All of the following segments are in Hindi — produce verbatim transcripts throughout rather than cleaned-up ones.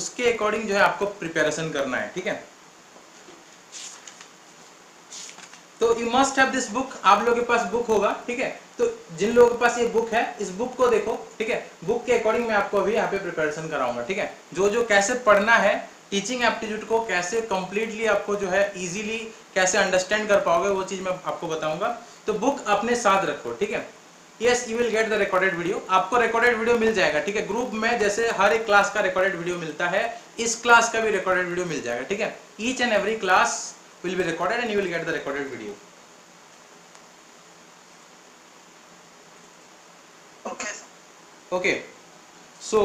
उसके अकॉर्डिंग जो है आपको प्रिपरेशन करना है, ठीक है। तो you must have this book, आप लोगों के पास बुक होगा, ठीक है। तो जिन लोगों के पास ये बुक है, इस बुक को देखो, ठीक है। बुक के अकॉर्डिंग मैं आपको अभी यहाँ पे प्रिपरेशन कराऊंगा, ठीक है। जो जो कैसे पढ़ना है, टीचिंग एप्टीट्यूड को कैसे कंप्लीटली आपको जो है इजीली कैसे अंडरस्टैंड कर पाओगे, वो चीज मैं आपको बताऊंगा। तो बुक अपने साथ रखो, ठीक है। Yes, you will get the recorded video, आपको रिकॉर्डेड वीडियो मिल जाएगा, ठीक है। ग्रुप में जैसे हर एक क्लास का रिकॉर्डेड वीडियो मिलता है, इस क्लास का भी रिकॉर्डेड वीडियो मिल जाएगा, ठीक है। Each and every class will be recorded and you will get the recorded video. Okay. Okay. So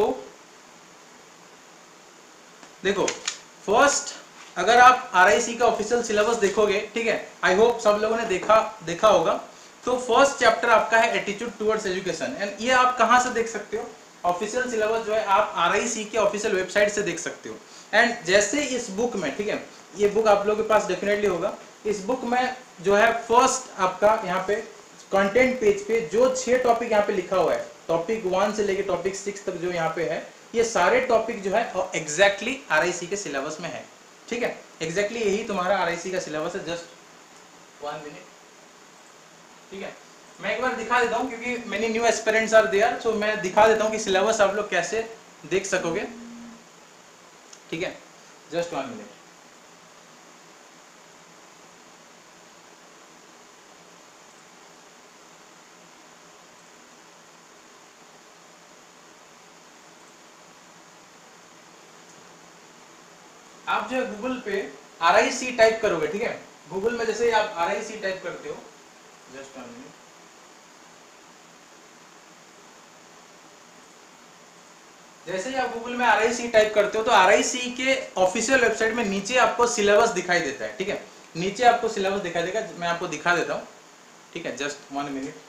देखो, फर्स्ट अगर आप आर आई सी का ऑफिशियल सिलेबस देखोगे, ठीक है, आई होप सब लोगों ने देखा देखा होगा। तो फर्स्ट चैप्टर आपका है एटीट्यूड टुवर्ड्स एजुकेशन, एंड ये आप कहाँ से देख सकते हो? ऑफिशियल सिलेबस जो है आप आर आई सी के ऑफिशियल वेबसाइट से देख सकते हो। एंड जैसे इस बुक में, ठीक है, ये बुक आप लोगों के पास डेफिनेटली होगा। इस बुक में जो है फर्स्ट आपका यहाँ पे कंटेंट पेज पे जो छह टॉपिक यहाँ पे लिखा हुआ है, टॉपिक वन से लेके टॉपिक सिक्स तक जो यहाँ पे है, ये सारे टॉपिक जो है एग्जैक्टली आर आई सी के सिलेबस में है, ठीक है। एग्जैक्टली यही तुम्हारा आर आई सी का सिलेबस है। जस्ट वन मिनट, ठीक है। मैं एक बार दिखा देता हूँ क्योंकि many new aspirants are there, so मैं दिखा देता हूँ कि सिलेबस आप लोग कैसे देख सकोगे, ठीक है। Just one minute. आप जो है गूगल पे आर आई सी टाइप करोगे, ठीक है। गूगल में जैसे आप आर आई सी टाइप करते हो, जस्ट वन मिनट, जैसे ही आप गूगल में आर आई सी टाइप करते हो तो आर आई सी के ऑफिशियल वेबसाइट में नीचे आपको सिलेबस दिखाई देता है, ठीक है। नीचे आपको सिलेबस दिखाई देगा, मैं आपको दिखा देता हूँ, ठीक है। Just one minute.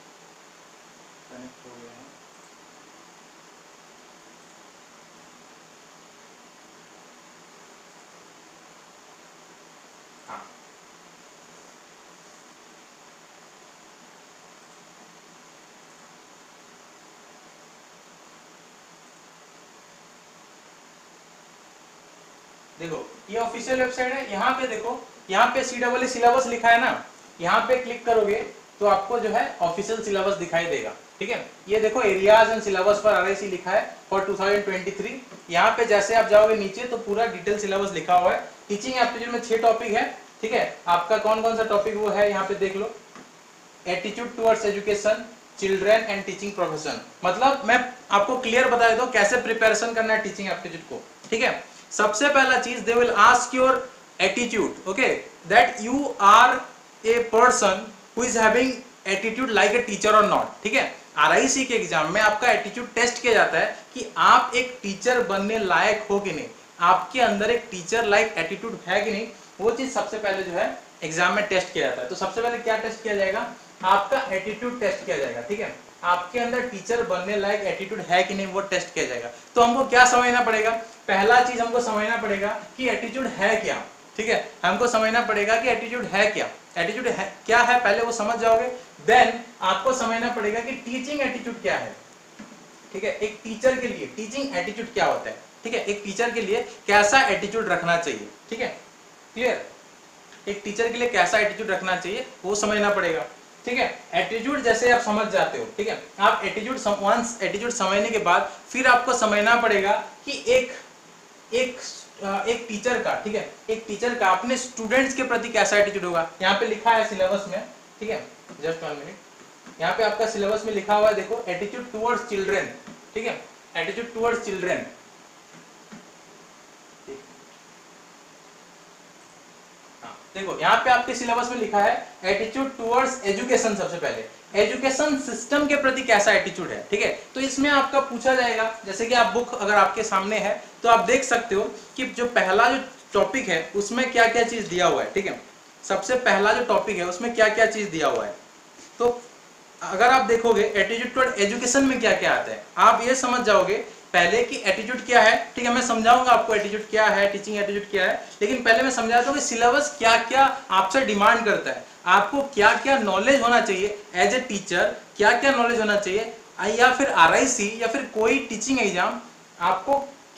देखो ये ऑफिशियल वेबसाइट है, यहाँ पे देखो, यहाँ पे सी डबल सिलेबस लिखा है ना, यहाँ पे क्लिक करोगे तो आपको जो है ऑफिशियल सिलेबस दिखाई देगा, ठीक है। ये देखो एरियाज एंड सिलेबस पर आर आई सी लिखा है for two thousand twenty three. यहाँ पे जैसे आप जाओगे नीचे तो पूरा डिटेल सिलेबस लिखा हुआ है। टीचिंग एप्टीट्यूड में छह टॉपिक है, ठीक है। आपका कौन कौन सा टॉपिक वो है यहाँ पे देख लो। Attitude towards education, children and teaching profession. मतलब मैं आपको क्लियर बता देता हूँ कैसे प्रिपरेशन करना है टीचिंग एप्टीट्यूड को, ठीक है। सबसे पहला चीज, they will ask your attitude, okay, that you are a person who is having attitude like a teacher और नॉट, ठीक है। आर आई सी के एग्जाम में आपका एटीट्यूड टेस्ट किया जाता है कि आप एक टीचर बनने लायक हो कि नहीं, आपके अंदर एक टीचर लाइक एटीट्यूड है कि नहीं, वो चीज सबसे पहले जो है एग्जाम में टेस्ट किया जाता है। तो सबसे पहले क्या टेस्ट किया जाएगा? आपका एटीट्यूड टेस्ट किया जाएगा, ठीक है। आपके अंदर टीचर बनने लायक एटीट्यूड है कि नहीं वो टेस्ट किया जाएगा। तो हमको क्या समझना पड़ेगा? पहला चीज हमको समझना पड़ेगा कि एटीट्यूड है क्या, ठीक है। हमको समझना पड़ेगा कि एटीट्यूड है क्या, एटीट्यूड है क्या है, पहले वो समझ जाओगे। देन आपको समझना पड़ेगा कि टीचिंग एटीट्यूड क्या है, ठीक है। एक टीचर के लिए टीचिंग एटीट्यूड क्या होता है, ठीक है। एक टीचर के लिए कैसा एटीट्यूड रखना चाहिए, ठीक है, क्लियर। एक टीचर के लिए कैसा एटीट्यूड रखना चाहिए वो समझना पड़ेगा, ठीक है। एटीट्यूड जैसे आप समझ जाते हो, ठीक है। आप एटीट्यूड वंस एटीट्यूड समझने के बाद फिर आपको समझना पड़ेगा कि एक एक एक टीचर का, ठीक है, एक टीचर का अपने स्टूडेंट्स के प्रति कैसा एटीट्यूड होगा। यहाँ पे लिखा है सिलेबस में, ठीक है। जस्ट वन मिनट, यहाँ पे आपका सिलेबस में लिखा हुआ है, देखो, एटीट्यूड टुवर्ड्स चिल्ड्रन, ठीक है, एटीट्यूड टुवर्ड्स चिल्ड्रन। देखो यहाँ पे आपके सिलेबस में लिखा है एटीट्यूड टुवर्ड्स एजुकेशन। सबसे पहले एजुकेशन सिस्टम के प्रति कैसा एटीट्यूड है, ठीक है। तो इसमें आपका पूछा जाएगा, जैसे कि आप बुक अगर आपके सामने है तो आप देख सकते हो कि जो पहला जो टॉपिक है उसमें क्या क्या चीज दिया हुआ है, ठीक है। सबसे पहला जो टॉपिक है उसमें क्या क्या चीज दिया हुआ है। तो अगर आप देखोगे एटीट्यूड टुवर्ड एजुकेशन में क्या क्या आता है, आप ये समझ जाओगे पहले कि एटीट्यूड क्या है, ठीक है। मैं समझाऊंगा आपको एटीट्यूड क्या है, टीचिंग एटीट्यूड क्या है, लेकिन पहले मैं समझाता हूँ कि सिलेबस क्या क्या आपसे डिमांड करता है, आपको क्या क्या नॉलेज होना चाहिए एज ए टीचर, क्या क्या नॉलेज होना चाहिए, या फिर आर आई सी या फिर कोई टीचिंग एग्जाम आपको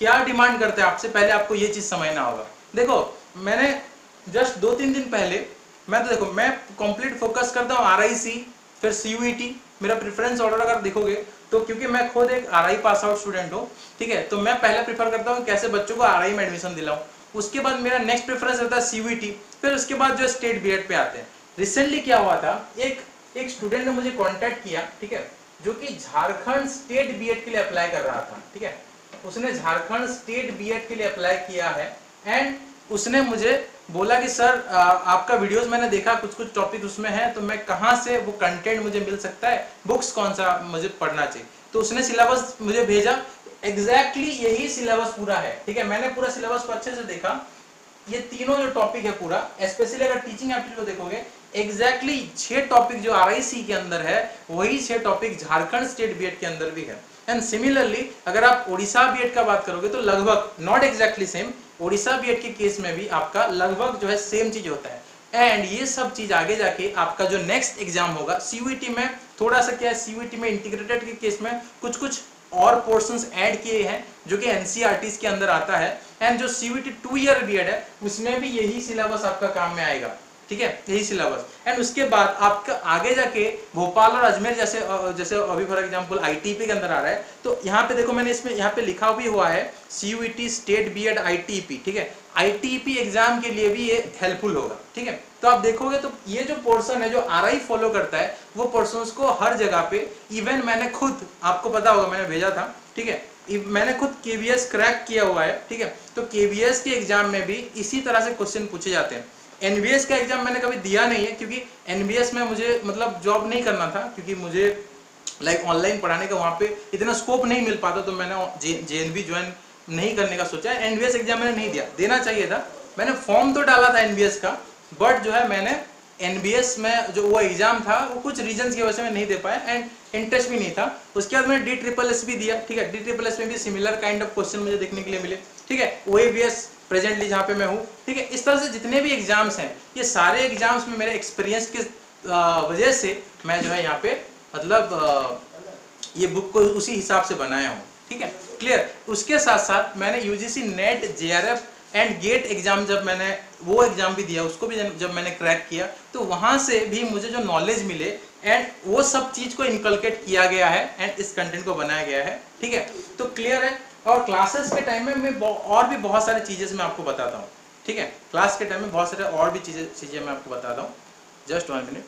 क्या डिमांड करता है आपसे, पहले आपको ये चीज समझना होगा। देखो मैंने जस्ट दो तीन दिन पहले, मैं तो देखो मैं कंप्लीट फोकस करता हूँ आर आई सी, फिर सी यू ई टी, मेरा प्रेफरेंस ऑर्डर अगर देखोगे तो, क्योंकि मैं खुद एक R I pass out student हूँ, ठीक है, तो मैं पहले प्रेफर करता हूँ कैसे बच्चों को आर आई में एडमिशन दिलाऊं, उसके बाद मेरा नेक्स्ट प्रेफरेंस रहता है सी यू ई टी, फिर उसके बाद जो स्टेट बी एड पे आते हैं। रिसेंटली क्या हुआ था, एक एक स्टूडेंट ने मुझे कांटेक्ट किया, ठीक है, जो कि झारखंड स्टेट बी एड के लिए अप्लाई कर रहा था, ठीक है, उसने झारखंड स्टेट बी एड के लिए अप्लाई किया है, एंड उसने मुझे बोला कि सर आ, आपका वीडियोस मैंने देखा, कुछ कुछ टॉपिक उसमें है, तो मैं कहाँ से वो कंटेंट मुझे मिल सकता है, बुक्स कौन सा मुझे पढ़ना चाहिए। तो उसने सिलेबस मुझे भेजा, एग्जैक्टली exactly यही सिलेबस पूरा है, ठीक है, मैंने पूरा सिलेबस को अच्छे से देखा, ये तीनों जो टॉपिक है पूरा, स्पेशली अगर टीचिंग एप्टीट्यूड को देखोगे, एग्जैक्टली छह टॉपिक जो आर आई सी के अंदर है, वही छह topic Jharkhand state B Ed के अंदर भी है। एंड सिमिलरली अगर आप उड़ीसा बी एड का बात करोगे तो लगभग, not exactly same, Orissa B Ed के केस में भी आपका लगभग जो है सेम चीज होता है। एंड ये सब चीज आगे जाके आपका जो नेक्स्ट एग्जाम होगा सी यू ई टी में, थोड़ा सा क्या है, सी यू ई टी में इंटीग्रेटेड के केस में कुछ कुछ और पोर्शंस ऐड किए हैं जो कि N C E R T के अंदर आता है, एंड जो C U E T two year B Ed है उसमें भी यही सिलेबस आपका काम में आएगा, ठीक है, यही सिलेबस। एंड उसके बाद आपका आगे जाके भोपाल और अजमेर जैसे जैसे अभी for example I T P के अंदर आ रहा है, तो यहाँ पे देखो मैंने इसमें यहाँ पे लिखा भी हुआ है C U E T state B Ed I T P, ठीक है, आई टी पी एग्जाम के लिए भी ये हेल्पफुल होगा, ठीक है। तो आप देखोगे तो ये जो पोर्शन है जो आर आई फॉलो करता है, वो पोर्शंस को हर जगह पे, इवन मैंने खुद, आपको पता होगा मैंने भेजा था, ठीक है, मैंने खुद के वी एस क्रैक किया हुआ है, ठीक है, तो के वी एस के एग्जाम में भी इसी तरह से क्वेश्चन पूछे जाते हैं। एन बी एस का एग्जाम मैंने कभी दिया नहीं है, क्योंकि एन बी एस में मुझे मतलब जॉब नहीं करना था, क्योंकि मुझे लाइक ऑनलाइन पढ़ाने का वहाँ पे इतना स्कोप नहीं मिल पाता, तो मैंने जे एन बी ज्वाइन नहीं करने का सोचा। एन बी एस एग्जाम मैंने नहीं दिया, देना चाहिए था, मैंने फॉर्म तो डाला था एन बी एस का, बट जो है मैंने एन बी एस में जो वो एग्जाम था वो कुछ रीजंस की वजह से मैं नहीं दे पाया, एंड इंटरेस्ट भी नहीं था। उसके बाद मैंने डी ट्रिपल एस भी दिया, ठीक है, डी ट्रिपल एस में भी सिमिलर काइंड ऑफ क्वेश्चन मुझे देखने के लिए मिले, ठीक है, O A B S presently जहाँ पे मैं हूँ, ठीक है। इस तरह से जितने भी एग्जाम्स हैं, ये सारे एग्जाम्स में मेरे एक्सपीरियंस के वजह से मैं जो है यहाँ पे मतलब ये बुक को उसी हिसाब से बनाया हूँ, ठीक है, क्लियर। उसके साथ साथ मैंने U G C NET, J R F and GATE exam, जब मैंने वो एग्जाम भी दिया, उसको भी जब मैंने क्रैक किया, तो वहाँ से भी मुझे जो नॉलेज मिले, एंड वो सब चीज़ को इनकलकेट किया गया है, एंड इस कंटेंट को बनाया गया है, ठीक है। तो क्लियर है। और क्लासेस के टाइम में मैं और भी बहुत सारी चीज़ें मैं आपको बताता हूँ, ठीक है, क्लास के टाइम में बहुत सारे और भी चीज़ें चीज़ें मैं आपको बताता हूँ। Just one minute.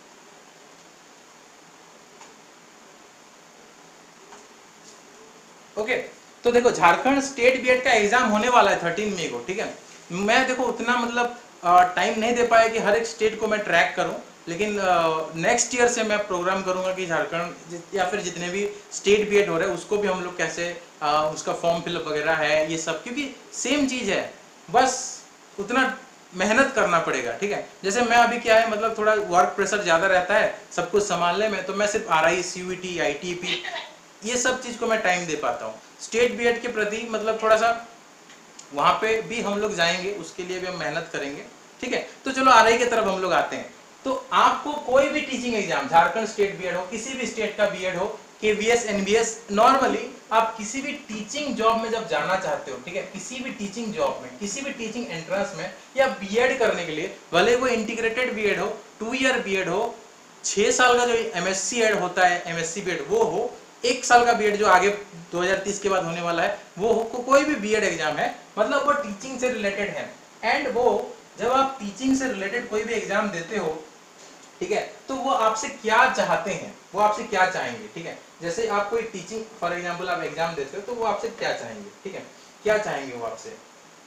ओके, तो देखो झारखंड स्टेट बी एड का एग्जाम होने वाला है थर्टीन मई को, ठीक है। मैं देखो उतना मतलब टाइम नहीं दे पाया कि हर एक स्टेट को मैं ट्रैक करूं, लेकिन नेक्स्ट ईयर से मैं प्रोग्राम करूंगा कि झारखंड या फिर जितने भी स्टेट बी एड हो रहे हैं उसको भी हम लोग कैसे आ, उसका फॉर्म फिलअप वगैरह है, ये सब, क्योंकि सेम चीज़ है, बस उतना मेहनत करना पड़ेगा, ठीक है। जैसे मैं अभी क्या है मतलब थोड़ा वर्क प्रेशर ज़्यादा रहता है सब कुछ संभालने में, तो मैं सिर्फ R I, C U T, I T P, ये सब चीज़ को मैं टाइम दे पाता हूँ। स्टेट बी एड के प्रति मतलब थोड़ा सा वहाँ पे भी हम लोग जाएंगे, उसके लिए भी हम मेहनत करेंगे, ठीक है। तो चलो आर आई की तरफ हम लोग आते हैं। तो आपको कोई भी teaching exam, Jharkhand state B Ed हो, किसी भी स्टेट का बी एड हो, K V S, N B S, normally आप किसी भी टीचिंग जॉब में जब जाना चाहते हो, ठीक है, किसी भी टीचिंग जॉब में, किसी भी टीचिंग एंट्रेंस में, या बी एड करने के लिए, भले वो इंटीग्रेटेड बी एड हो, टू ईयर बी एड हो, छः साल का जो एम एस सी एड होता है, M S C B Ed वो हो, एक साल का बी एड जो आगे दो हज़ार तीस के बाद होने वाला है वो हो, को, कोई भी बी एड एग्जाम है, मतलब वो टीचिंग से रिलेटेड है। एंड वो जब आप टीचिंग से रिलेटेड कोई भी एग्जाम देते हो, ठीक है, तो वो आपसे क्या चाहते हैं, वो आपसे क्या चाहेंगे, ठीक है। जैसे आप कोई टीचिंग फॉर एग्जांपल आप एग्जाम देते हो, तो वो आपसे क्या चाहेंगे, ठीक है, क्या चाहेंगे वो आपसे।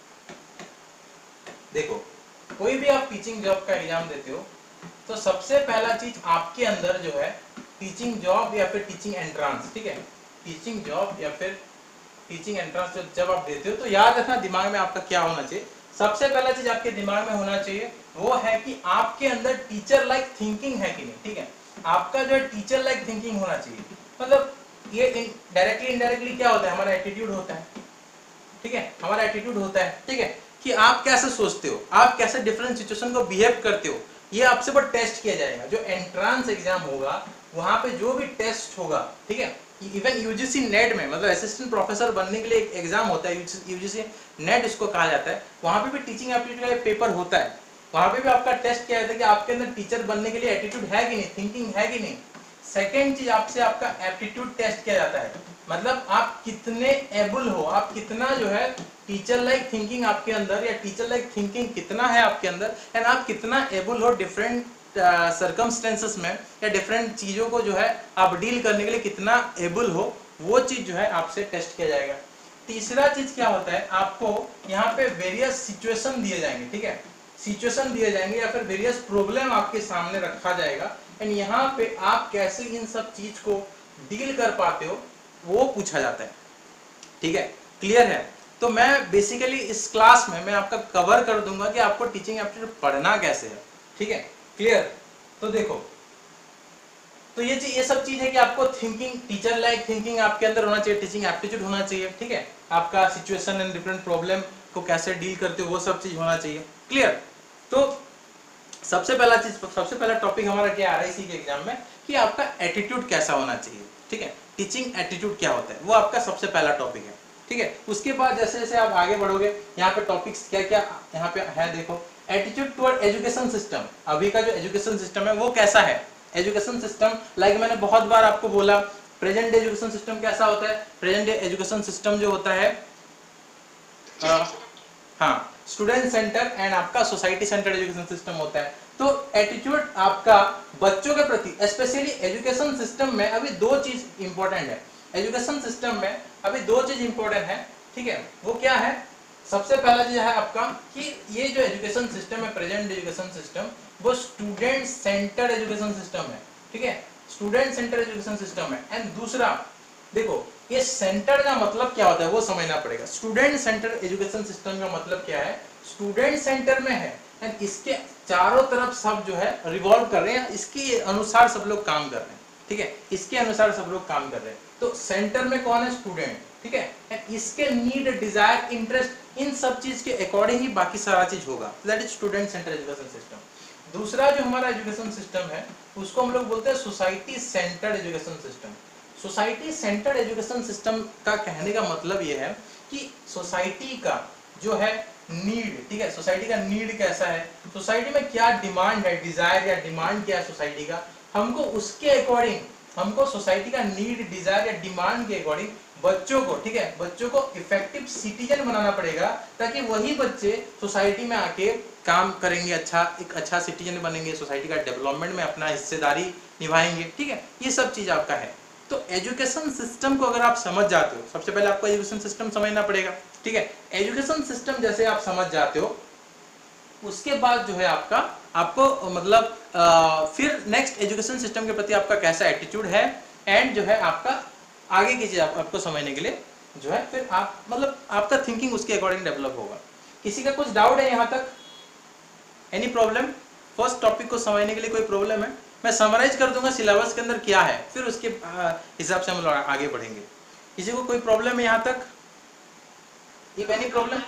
देखो कोई भी आप टीचिंग जॉब का एग्जाम देते हो, तो सबसे पहला चीज आपके अंदर जो है टीचिंग जॉब या फिर टीचिंग एंट्रेंस, ठीक है, टीचिंग जॉब या फिर टीचिंग एंट्रेंस जब आप देते हो, तो याद रखना दिमाग में आपका क्या होना चाहिए। सबसे पहला चीज आपके दिमाग में होना चाहिए वो है कि आपके अंदर टीचर लाइक थिंकिंग है कि नहीं, ठीक है। आपका जो है टीचर लाइक थिंकिंग होना चाहिए। मतलब ये डायरेक्टली इनडायरेक्टली क्या होता है, हमारा एटीट्यूड होता है, ठीक है, हमारा एटीट्यूड होता है, ठीक है, कि आप कैसे सोचते हो, आप कैसे डिफरेंट सिचुएशन को बिहेव करते हो, ये आपसे बस टेस्ट किया जाएगा। जो एंट्रेंस एग्जाम होगा वहां पे जो भी टेस्ट होगा, ठीक है, इवन यूजीसी नेट में, मतलब असिस्टेंट प्रोफेसर बनने के लिए एक एग्जाम होता है, यूजीसी नेट इसको कहा जाता है, वहां पे भी टीचिंग एप्टीट्यूड का पेपर होता है। वहां पे भी आपका टेस्ट किया जाता है कि आपके अंदर टीचर बनने के लिए एटीट्यूड है कि नहीं, थिंकिंग है कि नहीं। सेकेंड चीज आपसे आपका एप्टीट्यूड टेस्ट किया जाता है, मतलब आप कितने एबल हो, आप कितना जो है टीचर लाइक थिंकिंग आपके अंदर, या टीचर लाइक थिंकिंग कितना है आपके अंदर, एंड आप कितना एबल हो डिफरेंट सर्कमस्टेंसेस uh, में, या डिफरेंट चीजों को जो है आप डील करने के लिए कितना एबल हो, वो चीज जो है आपसे टेस्ट किया जाएगा। तीसरा चीज क्या होता है, आपको यहाँ पे वेरियस सिचुएशन दिए जाएंगे, ठीक है, सिचुएशन दिए जाएंगे या फिर वेरियस प्रॉब्लम आपके सामने रखा जाएगा, एंड यहाँ पे आप कैसे इन सब चीज को डील कर पाते हो वो पूछा जाता है, ठीक है, क्लियर है। तो मैं बेसिकली इस क्लास में मैं आपका कवर कर दूंगा कि आपको टीचिंग एप्टीट्यूड पढ़ना कैसे है, ठीक है, क्लियर। तो देखो, तो ये ये सब चीज है कि आपको थिंकिंग, टीचर लाइक थिंकिंग आपके अंदर होना चाहिए, टीचिंग एप्टीट्यूड होना चाहिए, ठीक है, आपका सिचुएशन एंड डिफरेंट प्रॉब्लम को कैसे डील करते हो वो सब चीज होना चाहिए, क्लियर। तो सबसे पहला चीज, सबसे पहला टॉपिक हमारा क्या आ रहा है इसी के एग्जाम में, कि आपका एटीट्यूड कैसा होना चाहिए, ठीक है, टीचिंग एटीट्यूड क्या होता है, वो आपका सबसे पहला टॉपिक है, ठीक है। उसके बाद जैसे जैसे आप आगे बढ़ोगे, यहाँ पे टॉपिक्स क्या क्या यहाँ पे है, देखो, एटीट्यूड टुवर्ड एजुकेशन सिस्टम। अभी का जो एजुकेशन सिस्टम है वो कैसा है, एजुकेशन सिस्टम, लाइक मैंने बहुत बार आपको बोला, प्रेजेंट डे एजुकेशन सिस्टम कैसा होता है, प्रेजेंट डे एजुकेशन सिस्टम जो होता है, आ, हाँ, स्टूडेंट सेंटर एंड आपका सोसाइटी सेंटर एजुकेशन सिस्टम होता है। तो एटीट्यूड आपका बच्चों के प्रति, स्पेशली एजुकेशन सिस्टम में अभी दो चीज इंपॉर्टेंट है, एजुकेशन सिस्टम में अभी दो चीज इंपॉर्टेंट है, ठीक है, वो क्या है, सबसे पहला चीज है आपका कि ये जो एजुकेशन सिस्टम है, प्रेजेंट एजुकेशन सिस्टम, वो स्टूडेंट सेंटर एजुकेशन सिस्टम है, ठीक है, स्टूडेंट सेंटर एजुकेशन सिस्टम है। एंड दूसरा देखो, ये सेंटर का मतलब क्या होता है वो समझना पड़ेगा। स्टूडेंट सेंटर एजुकेशन सिस्टम का मतलब क्या है, स्टूडेंट सेंटर में है एंड इसके चारों तरफ सब जो है रिवॉल्व कर रहे हैं, इसके अनुसार सब लोग काम कर रहे हैं, ठीक है, इसके अनुसार सब लोग काम कर रहे हैं। तो सेंटर में कौन है, स्टूडेंट, ठीक है, एंड इसके नीड, डिजायर, इंटरेस्ट, इन सब चीज के अकॉर्डिंग ही बाकी सारा चीज होगा, that is student centre education system. दूसरा जो हमारा एजुकेशन सिस्टम है उसको हम लोग बोलते हैं society centered education system. Society centered education system का कहने का मतलब ये है कि सोसाइटी का जो है नीड, ठीक है, सोसाइटी का नीड कैसा है, सोसाइटी में क्या डिमांड है, डिजायर या डिमांड क्या है सोसाइटी का, हमको उसके अकॉर्डिंग, हमको सोसाइटी का नीड, डिजायर या डिमांड के अकॉर्डिंग बच्चों को, ठीक है, बच्चों को इफेक्टिव सिटीजन बनाना पड़ेगा, ताकि वही बच्चे सोसाइटी में आके काम करेंगे, अच्छा एक अच्छा सिटीजन बनेंगे, सोसाइटी का डेवलपमेंट में अपना हिस्सेदारी निभाएंगे, ठीक है, ये सब चीज आपका है। तो एजुकेशन सिस्टम को अगर आप समझ जाते हो, सबसे पहले आपको एजुकेशन सिस्टम समझना पड़ेगा, ठीक है, एजुकेशन सिस्टम जैसे आप समझ जाते हो, उसके बाद जो है आपका आपको मतलब आ, फिर नेक्स्ट एजुकेशन सिस्टम के प्रति आपका कैसा एटीट्यूड है, एंड जो है आपका आगे की चीज आप, आपको समझने के लिए जो है फिर आप मतलब आपका थिंकिंग उसके अकॉर्डिंग डेवलप होगा। किसी का कुछ डाउट है यहाँ तक, एनी प्रॉब्लम, फर्स्ट टॉपिक को समझने के लिए कोई प्रॉब्लम है? मैं समराइज कर दूंगा सिलेबस के अंदर क्या है, फिर उसके हिसाब से हम लोग आगे बढ़ेंगे। किसी को कोई प्रॉब्लम है यहाँ तक, इफ एनी प्रॉब्लम?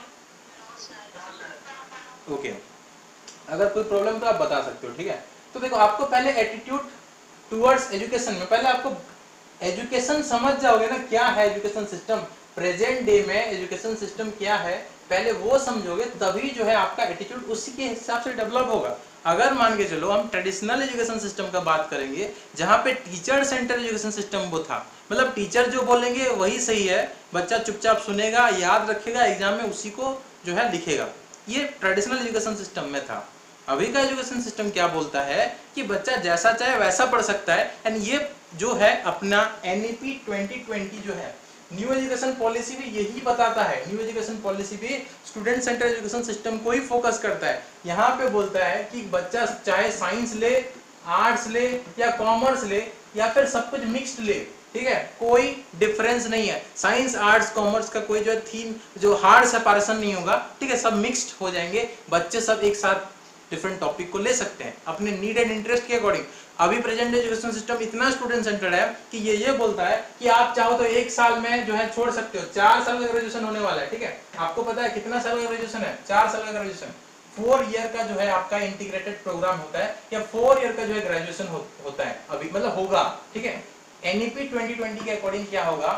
ओके, अगर कोई प्रॉब्लम तो आप बता सकते हो, ठीक है। तो देखो, आपको पहले एटीट्यूड टुवर्ड्स एजुकेशन में, पहले आपको एजुकेशन समझ जाओगे ना, क्या है एजुकेशन सिस्टम, प्रेजेंट डे में एजुकेशन सिस्टम क्या है, पहले वो समझोगे तभी जो है आपका एटीट्यूड उसी के हिसाब से डेवलप होगा। अगर मान के चलो हम ट्रेडिशनल एजुकेशन सिस्टम का बात करेंगे, जहाँ पे टीचर सेंटर एजुकेशन सिस्टम वो था, मतलब टीचर जो बोलेंगे वही सही है, बच्चा चुपचाप सुनेगा, याद रखेगा, एग्जाम में उसी को जो है लिखेगा, ये ट्रेडिशनल एजुकेशन सिस्टम में था। अभी का एजुकेशन सिस्टम क्या बोलता है कि बच्चा जैसा चाहे वैसा पढ़ सकता है, एंड ये जो है अपना N E P twenty twenty जो है, न्यू एजुकेशन पॉलिसी भी यही बताता है, न्यू एजुकेशन पॉलिसी भी स्टूडेंट सेंटर एजुकेशन सिस्टम को ही फोकस करता है। यहाँ पे बोलता है कि बच्चा चाहे साइंस ले, आर्ट्स ले या कॉमर्स ले या फिर सब कुछ मिक्स्ड ले, ठीक है, कोई डिफरेंस नहीं है, साइंस आर्ट्स कॉमर्स का कोई जो थीम जो हार्ड सेपरेशन नहीं होगा, ठीक है, सब मिक्स्ड हो जाएंगे, बच्चे सब एक साथ डिफरेंट टॉपिक को ले सकते हैं अपने नीड एंड इंटरेस्ट के अकॉर्डिंग। अभी प्रेजेंट एजुकेशन सिस्टम इतना स्टूडेंट सेंटर्ड है कि ये ये बोलता है कि आप चाहो तो एक साल में जो है छोड़ सकते हो, चार साल का ग्रेजुएशन होने वाला है, ठीक है, आपको पता है कितना साल का ग्रेजुएशन है, चार साल का ग्रेजुएशन, फोर ईयर का जो है आपका इंटीग्रेटेड प्रोग्राम होता है, या फोर ईयर का जो है ग्रेजुएशन हो, होता है अभी, मतलब होगा, ठीक है, एनईपी ट्वेंटी ट्वेंटी के अकॉर्डिंग क्या होगा,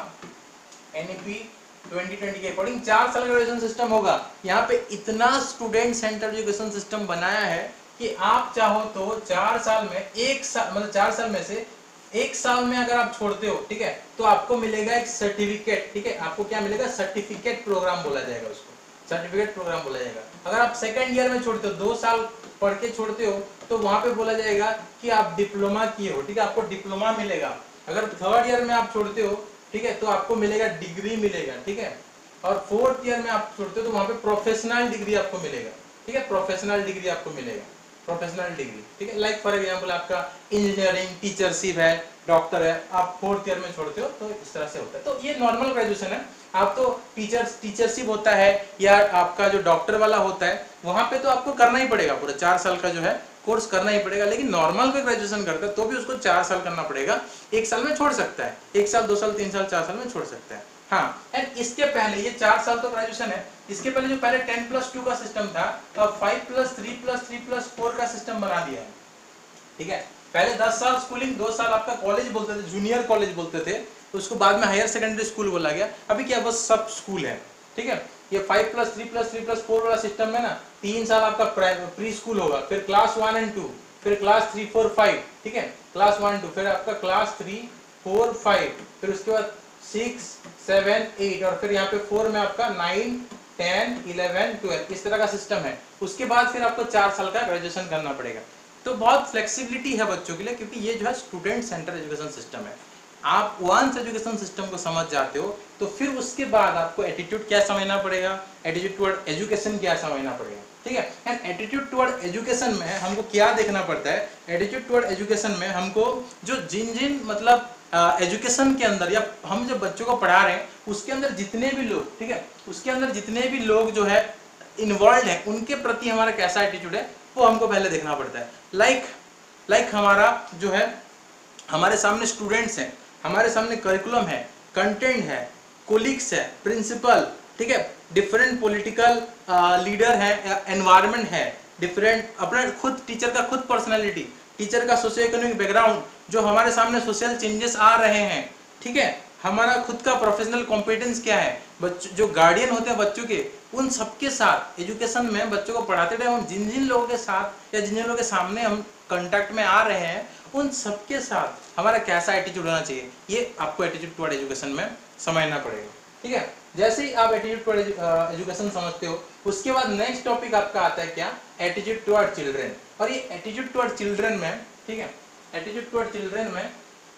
एनईपी ट्वेंटी ट्वेंटी के अकॉर्डिंग चार साल का ग्रेजुएशन सिस्टम होगा। यहाँ पे इतना स्टूडेंट सेंटर एजुकेशन सिस्टम बनाया है कि आप चाहो तो चार साल में एक साल मतलब चार साल में से एक साल में अगर आप छोड़ते हो, ठीक है, तो आपको मिलेगा एक सर्टिफिकेट। ठीक है, आपको क्या मिलेगा, सर्टिफिकेट प्रोग्राम बोला जाएगा उसको, सर्टिफिकेट प्रोग्राम बोला जाएगा। अगर आप सेकेंड ईयर में छोड़ते हो, दो साल पढ़ के छोड़ते हो, तो वहां पे बोला जाएगा कि आप डिप्लोमा किए हो। ठीक है, आपको डिप्लोमा मिलेगा। अगर थर्ड ईयर में आप छोड़ते हो, ठीक है, तो आपको मिलेगा डिग्री मिलेगा। ठीक है, और फोर्थ ईयर में आप छोड़ते हो तो वहां पे प्रोफेशनल डिग्री आपको मिलेगा। ठीक है, प्रोफेशनल डिग्री आपको मिलेगा, प्रोफेशनल डिग्री। ठीक है, लाइक फॉर एग्जांपल आपका इंजीनियरिंग, टीचरशिप है, डॉक्टर है, आप फोर्थ ईयर में छोड़ते हो तो इस तरह से होता है। तो ये नॉर्मल ग्रेजुएशन है। आप तो टीचर्स टीचरशिप होता है या आपका जो डॉक्टर वाला होता है, वहां पे तो आपको करना ही पड़ेगा, पूरा चार साल का जो है कोर्स करना ही पड़ेगा। लेकिन नॉर्मल पे ग्रेजुएशन करता है तो भी उसको चार साल करना पड़ेगा। एक साल में छोड़ सकता है, एक साल, दो साल, तीन साल, चार साल में छोड़ सकता है। हाँ, एंड इसके पहले ये चार साल तो ग्रेजुएशन है, इसके पहले जो पहले टेन प्लस टू का सिस्टम था, अब five plus three plus three plus four का सिस्टम बना दिया है। ठीक है, पहले दस साल स्कूलिंग, दो साल आपका कॉलेज बोलते थे, जूनियर कॉलेज बोलते थे, तो उसको बाद में हायर सेकेंडरी स्कूल बोला गया। अभी क्या बस सब स्कूल है। ठीक है, ये five plus three plus three plus four वाला सिस्टम में ना तीन साल आपका प्री स्कूल होगा, फिर क्लास वन एंड टू, फिर क्लास थ्री फोर फाइव। ठीक है, क्लास वन टू, फिर आपका क्लास थ्री फोर फाइव, फिर उसके बाद सिक्स सेवन एट, और फिर यहाँ पे फोर में आपका नाइन टेन इलेवन ट्वेल्व, इस तरह का सिस्टम है। उसके बाद फिर आपको चार साल का ग्रेजुएशन करना पड़ेगा। तो बहुत फ्लेक्सिबिलिटी है बच्चों के लिए, क्योंकि ये जो है स्टूडेंट सेंटर एजुकेशन सिस्टम है। आप वंस एजुकेशन सिस्टम को समझ जाते हो तो फिर उसके बाद आपको एटीट्यूड क्या समझना पड़ेगा, एटीट्यूड टुवर्ड एजुकेशन क्या समझना पड़ेगा। ठीक है, एंड एटीट्यूड टुवर्ड एजुकेशन में हमको क्या देखना पड़ता है, एटीट्यूड टुवर्ड एजुकेशन में हमको जो जिन जिन मतलब एजुकेशन के अंदर या हम जब बच्चों को पढ़ा रहे हैं उसके अंदर जितने भी लोग, ठीक है, उसके अंदर जितने भी लोग जो है इन्वॉल्व है, उनके प्रति हमारा कैसा एटीट्यूड है वो हमको पहले देखना पड़ता है। लाइक लाइक हमारा जो है, हमारे सामने स्टूडेंट्स हैं, हमारे सामने करिकुलम है, कंटेंट है, कोलिग्स है, प्रिंसिपल, ठीक है, डिफरेंट पॉलिटिकल लीडर है, एनवायरनमेंट है, डिफरेंट अपना खुद टीचर का खुद पर्सनालिटी, टीचर का सोशियो इकोनॉमिक बैकग्राउंड, जो हमारे सामने सोशल चेंजेस आ रहे हैं। ठीक है, हमारा खुद का प्रोफेशनल कॉम्पिटेंस क्या है, बच्चों जो गार्डियन होते हैं बच्चों के, उन सबके साथ एजुकेशन में बच्चों को पढ़ाते टाइम हम जिन जिन लोगों के साथ या जिन जिन लोगों के सामने हम कांटेक्ट में आ रहे हैं, उन सबके साथ हमारा कैसा एटीट्यूड होना चाहिए, ये आपको एटीट्यूड टुवर्ड एजुकेशन में समझना पड़ेगा। ठीक है, जैसे ही आप एटीट्यूड टुवर्ड एजुकेशन समझते हो, उसके बाद नेक्स्ट टॉपिक आपका आता है क्या, एटीट्यूड टुवर्ड चिल्ड्रन। और ये एटीट्यूड टुवर्ड चिल्ड्रन में, ठीक है, एटीट्यूड टुवर्ड चिल्ड्रन में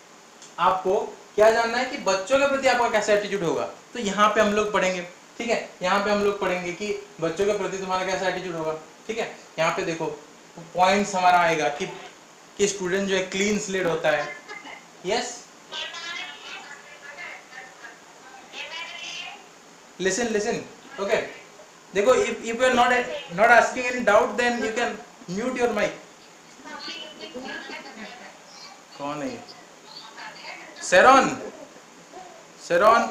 आपको क्या जानना है कि बच्चों के प्रति आपका कैसा एटीट्यूड होगा। तो यहाँ पे हम लोग पढ़ेंगे। ठीक है, यहाँ पे हम लोग पढ़ेंगे कि बच्चों के प्रति तुम्हारा कैसा एटीट्यूड होगा। ठीक है, यहाँ पे देखो पॉइंट्स हमारा आएगा कि कि स्टूडेंट जो है क्लीन स्लेट होता है। यस, लिसन लिसन ओके, देखो if if you are not not asking any doubt then you can mute your mic. कौन है? सेरॉन, सेरॉन,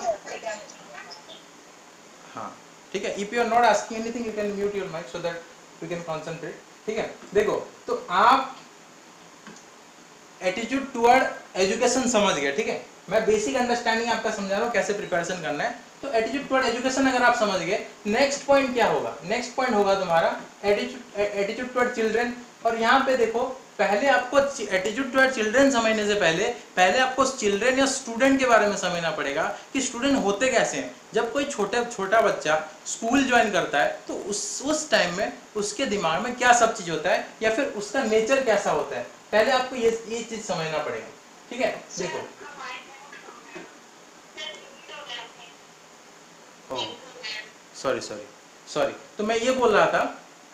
हाँ ठीक है, if you are not asking anything you can mute your mic so that we can concentrate. ठीक है, देखो तो आप एटीट्यूड टुवर्ड एजुकेशन समझ गए। ठीक है, मैं बेसिक अंडरस्टैंडिंग आपका समझा रहा हूँ कैसे प्रिपरेशन करना है। तो एटीट्यूड टुवर्ड एजुकेशन अगर आप समझ गए, नेक्स्ट पॉइंट क्या होगा, नेक्स्ट पॉइंट होगा तुम्हारा एटीट्यूड एटीट्यूड टुवर्ड चिल्ड्रन। और यहाँ पे देखो, पहले आपको एटीट्यूड टुवर्ड चिल्ड्रन समझने से पहले पहले आपको चिल्ड्रन या स्टूडेंट के बारे में समझना पड़ेगा कि स्टूडेंट होते कैसे हैं। जब कोई छोटा छोटा बच्चा स्कूल ज्वाइन करता है तो उस उस टाइम में उसके दिमाग में क्या सब चीज होता है या फिर उसका नेचर कैसा होता है, पहले आपको ये ये चीज समझना पड़ेगा। ठीक है, देखो सॉरी सॉरी सॉरी तो मैं ये बोल रहा था,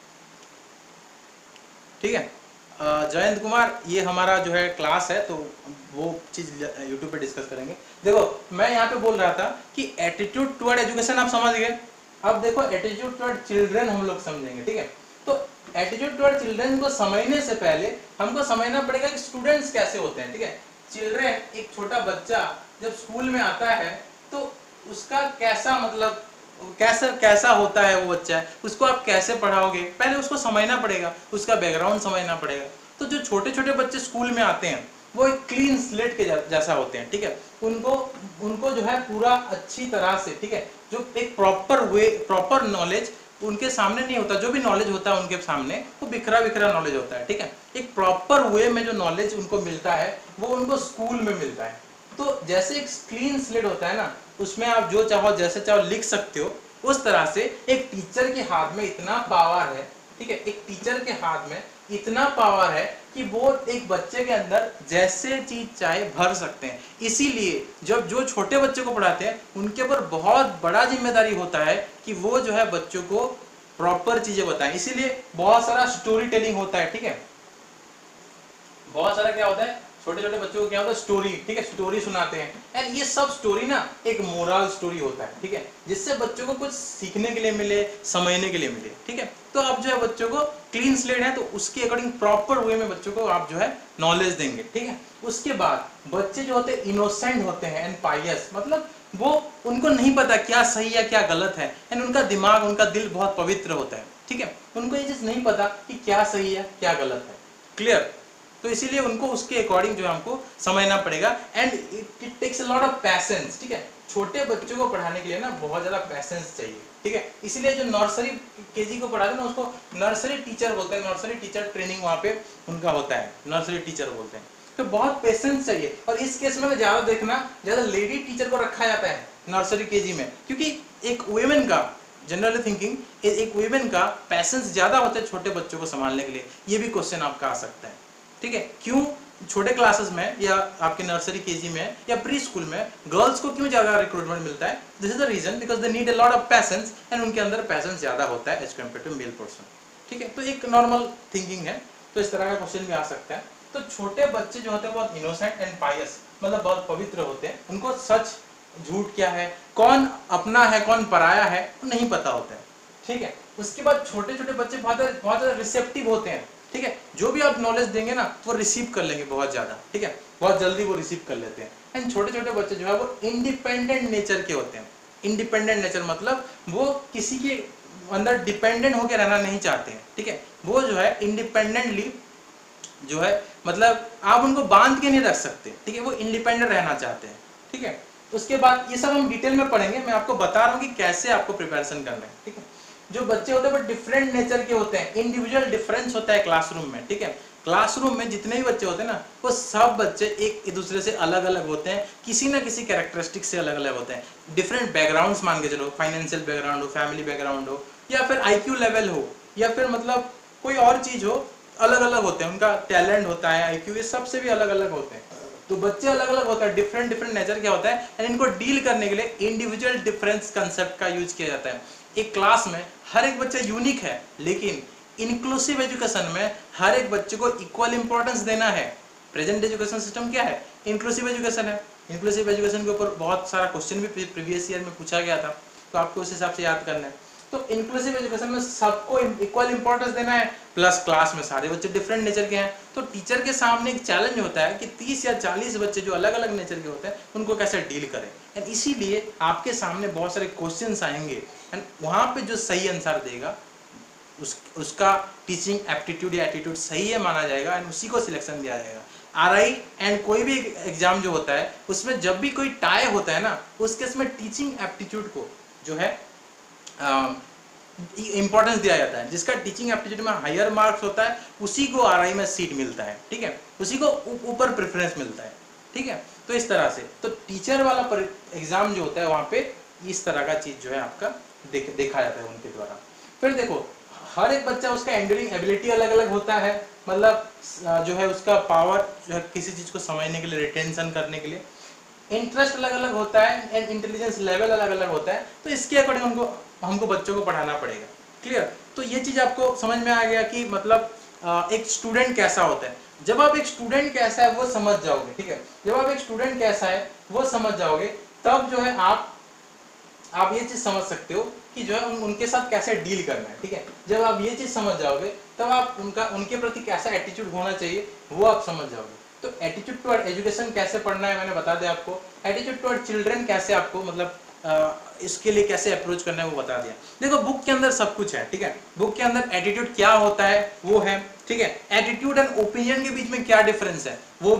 ठीक है, जयंत कुमार, ये हमारा जो है क्लास है तो वो चीज यूट्यूब पे डिस्कस करेंगे। देखो मैं यहाँ पे बोल रहा था कि एटीट्यूड टुवर्ड एजुकेशन आप समझ गए। अब देखो एटीट्यूड टुवर्ड चिल्ड्रन हम लोग समझेंगे। ठीक है, तो एटीट्यूड टुवर्ड चिल्ड्रन को समझने से पहले हमको समझना पड़ेगा कि स्टूडेंट्स कैसे होते हैं। ठीक है, चिल्ड्रन, एक छोटा बच्चा जब स्कूल में आता है तो उसका कैसा मतलब कैसा कैसा होता है वो बच्चा, उसको आप कैसे पढ़ाओगे, पहले उसको समझना पड़ेगा, उसका बैकग्राउंड समझना पड़ेगा। तो जो छोटे छोटे बच्चे स्कूल में आते हैं वो एक क्लीन स्लेट के जैसा होते हैं, ठीक है। उनको उनको जो है पूरा अच्छी तरह से, ठीक है, जो एक प्रॉपर वे प्रॉपर नॉलेज उनके सामने नहीं होता, जो भी नॉलेज होता है उनके सामने वो बिखरा बिखरा नॉलेज होता है, ठीक है। एक प्रॉपर वे में जो नॉलेज उनको मिलता है वो उनको स्कूल में मिलता है। तो जैसे एक क्लीन स्लेट होता है ना, उसमें आप जो चाहो जैसे चाहो लिख सकते हो, उस तरह से एक टीचर के हाथ में इतना पावर है, ठीक है, एक टीचर के हाथ में इतना पावर है कि वो एक बच्चे के अंदर जैसे चीज चाहे भर सकते हैं। इसीलिए जब जो छोटे बच्चे को पढ़ाते हैं उनके ऊपर बहुत बड़ा जिम्मेदारी होता है कि वो जो है बच्चों को प्रॉपर चीजें बताएं। इसीलिए बहुत सारा स्टोरी टेलिंग होता है, ठीक है, बहुत सारा क्या होता है, छोटे छोटे बच्चों को क्या होता है, स्टोरी, ठीक है, स्टोरी सुनाते हैं। एंड ये सब स्टोरी ना एक मोरल स्टोरी होता है, ठीक है, जिससे बच्चों को कुछ सीखने के लिए मिले, समझने के लिए मिले, ठीक है। तो आप जो है बच्चों को क्लीन स्लेट है तो उसके अकॉर्डिंग प्रॉपर वे में बच्चों को आप जो है नॉलेज देंगे, ठीक है। उसके बाद बच्चे जो होते हैं इनोसेंट होते हैं एंड पायस, मतलब वो उनको नहीं पता क्या सही है क्या गलत है, एंड उनका दिमाग उनका दिल बहुत पवित्र होता है, ठीक है। उनको ये चीज नहीं पता कि क्या सही है क्या गलत है, क्लियर। तो इसीलिए उनको उसके अकॉर्डिंग जो है हमको समझना पड़ेगा and it takes a lot of patience, ठीक है। छोटे बच्चों को पढ़ाने के लिए ना बहुत ज्यादा पैशंस चाहिए, ठीक है। इसीलिए जो नर्सरी केजी को पढ़ाते हैं ना उसको नर्सरी टीचर बोलते हैं, नर्सरी टीचर ट्रेनिंग वहाँ पे उनका होता है, नर्सरी टीचर बोलते हैं। तो बहुत पेशेंस चाहिए। और इस केस में ज्यादा देखना ज्यादा लेडी टीचर को रखा जाता है नर्सरी केजी में, क्योंकि एक वुमेन का जनरली थिंकिंग एक वुमेन का पैशंस ज्यादा होता है छोटे बच्चों को संभालने के लिए। ये भी क्वेश्चन आपका आ सकता है, ठीक है। क्यों छोटे क्लासेस में या आपके नर्सरी केजी में या प्री स्कूल में गर्ल्स को क्यों ज्यादा रिक्रूटमेंट मिलता है? This is the reason because they need a lot of patience and उनके अंदर पैशंस ज्यादा होता है as compare to male person, ठीक है। तो एक नॉर्मल थिंकिंग है, तो इस तरह का क्वेश्चन भी आ सकता है। तो छोटे बच्चे जो होते हैं बहुत इनोसेंट एंड पायस, मतलब बहुत पवित्र होते हैं। उनको सच झूठ क्या है, कौन अपना है कौन पराया है, वो नहीं पता होता है, ठीक है। उसके बाद छोटे छोटे बच्चे बहुत बहुत ज्यादा रिसेप्टिव होते हैं, ठीक है। जो भी आप नॉलेज देंगे ना वो रिसीव कर लेंगे बहुत ज्यादा, ठीक है, बहुत जल्दी वो रिसीव कर लेते हैं। एंड छोटे छोटे बच्चे जो है वो इंडिपेंडेंट नेचर के होते हैं। इंडिपेंडेंट नेचर मतलब वो किसी के अंदर डिपेंडेंट होकर रहना नहीं चाहते हैं, ठीक है। वो जो है इंडिपेंडेंटली जो है मतलब आप उनको बांध के नहीं रख सकते, ठीक है, वो इंडिपेंडेंट रहना चाहते हैं, ठीक है। उसके बाद ये सब हम डिटेल में पढ़ेंगे, मैं आपको बता रहा हूँ कि कैसे आपको प्रिपरेशन करना है, ठीक है। जो बच्चे होते हैं वो डिफरेंट नेचर के होते हैं, इंडिविजुअल डिफरेंस होता है क्लासरूम में, ठीक है। क्लासरूम में जितने भी बच्चे होते हैं ना वो सब बच्चे एक दूसरे से अलग अलग होते हैं, किसी ना किसी कैरेक्टरिस्टिक से अलग अलग होते हैं। डिफरेंट बैकग्राउंड्स मान के चलो, फाइनेंशियल बैकग्राउंड हो, फैमिली बैकग्राउंड हो, या फिर आईक्यू लेवल हो, या फिर मतलब कोई और चीज हो, अलग अलग होते हैं। उनका टैलेंट होता है, आईक्यू, ये सबसे भी अलग अलग होते हैं। तो बच्चे अलग अलग होता है, डिफरेंट डिफरेंट नेचर क्या होता है, एंड इनको डील करने के लिए इंडिविजुअल डिफरेंस कंसेप्ट का यूज किया जाता है। एक क्लास में हर एक बच्चा यूनिक है, लेकिन इंक्लूसिव एजुकेशन में हर एक बच्चे को इक्वल इंपॉर्टेंस देना है। प्रेजेंट एजुकेशन सिस्टम क्या है? इंक्लूसिव एजुकेशन है। इंक्लूसिव एजुकेशन के ऊपर बहुत सारा क्वेश्चन भी प्रीवियस ईयर में पूछा गया था, तो आपको उस हिसाब से याद करना है। तो इंक्लूसिव एजुकेशन में सबको इक्वल इंपॉर्टेंस देना है, प्लस क्लास में सारे बच्चे डिफरेंट नेचर के हैं। तो टीचर के सामने एक चैलेंज होता है कि तीस या चालीस बच्चे जो अलग अलग नेचर के होते हैं उनको कैसे डील करें। एंड इसीलिए आपके सामने बहुत सारे क्वेश्चंस आएंगे, एंड वहाँ पे जो सही आंसर देगा उस उसका टीचिंग एप्टीट्यूड या एटीट्यूड सही है माना जाएगा, एंड उसी को सिलेक्शन दिया जाएगा। आर आई एंड कोई भी एग्जाम जो होता है उसमें जब भी कोई टाई होता है ना, उस केस में टीचिंग एप्टीट्यूड को जो है इंपॉर्टेंस uh, दिया जाता है। जिसका टीचिंग एप्टीट्यूड में हायर मार्क्स होता है उसी को आर आई में सीट मिलता है, ठीक है, उसी को ऊपर प्रेफरेंस मिलता है, ठीक है। तो इस तरह से तो टीचर वाला एग्जाम जो होता है वहाँ पे इस तरह का चीज जो है आपका देख, देखा जाता है उनके द्वारा। फिर देखो हर एक बच्चा उसका एंड्यूरिंग एबिलिटी अलग अलग होता है, मतलब जो है उसका पावर जो है किसी चीज को समझने के लिए, रिटेंशन करने के लिए, इंटरेस्ट अलग अलग होता है, एंड इंटेलिजेंस लेवल अलग अलग होता है। तो इसके अकॉर्डिंग हमको हमको बच्चों को पढ़ाना पड़ेगा, क्लियर। तो ये चीज आपको समझ में आ गया कि मतलब एक स्टूडेंट कैसा होता है। जब आप एक स्टूडेंट कैसा है वो समझ जाओगे, ठीक है, जब आप एक स्टूडेंट कैसा है वो समझ जाओगे तब जो है आप आप ये चीज समझ सकते हो कि जो है उन, उनके साथ कैसे डील करना है, ठीक है। जब आप ये चीज समझ जाओगे तब आप उनका उनके प्रति कैसा एटीट्यूड होना चाहिए वो आप समझ जाओगे। तो एटीट्यूड टुवर्ड एजुकेशन कैसे पढ़ना है मैंने बता दिया आपको। एटीट्यूड टुवर्ड चिल्ड्रन कैसे आपको मतलब आ, इसके लिए कैसे अप्रोच करना है वो बता दिया। देखो बुक के अंदर सब कुछ है, ठीक है। बुक के अंदर एटीट्यूड क्या होता है वो है, ठीक है। एटीट्यूड एंड ओपिनियन के बीच में क्या डिफरेंस है वो भी है,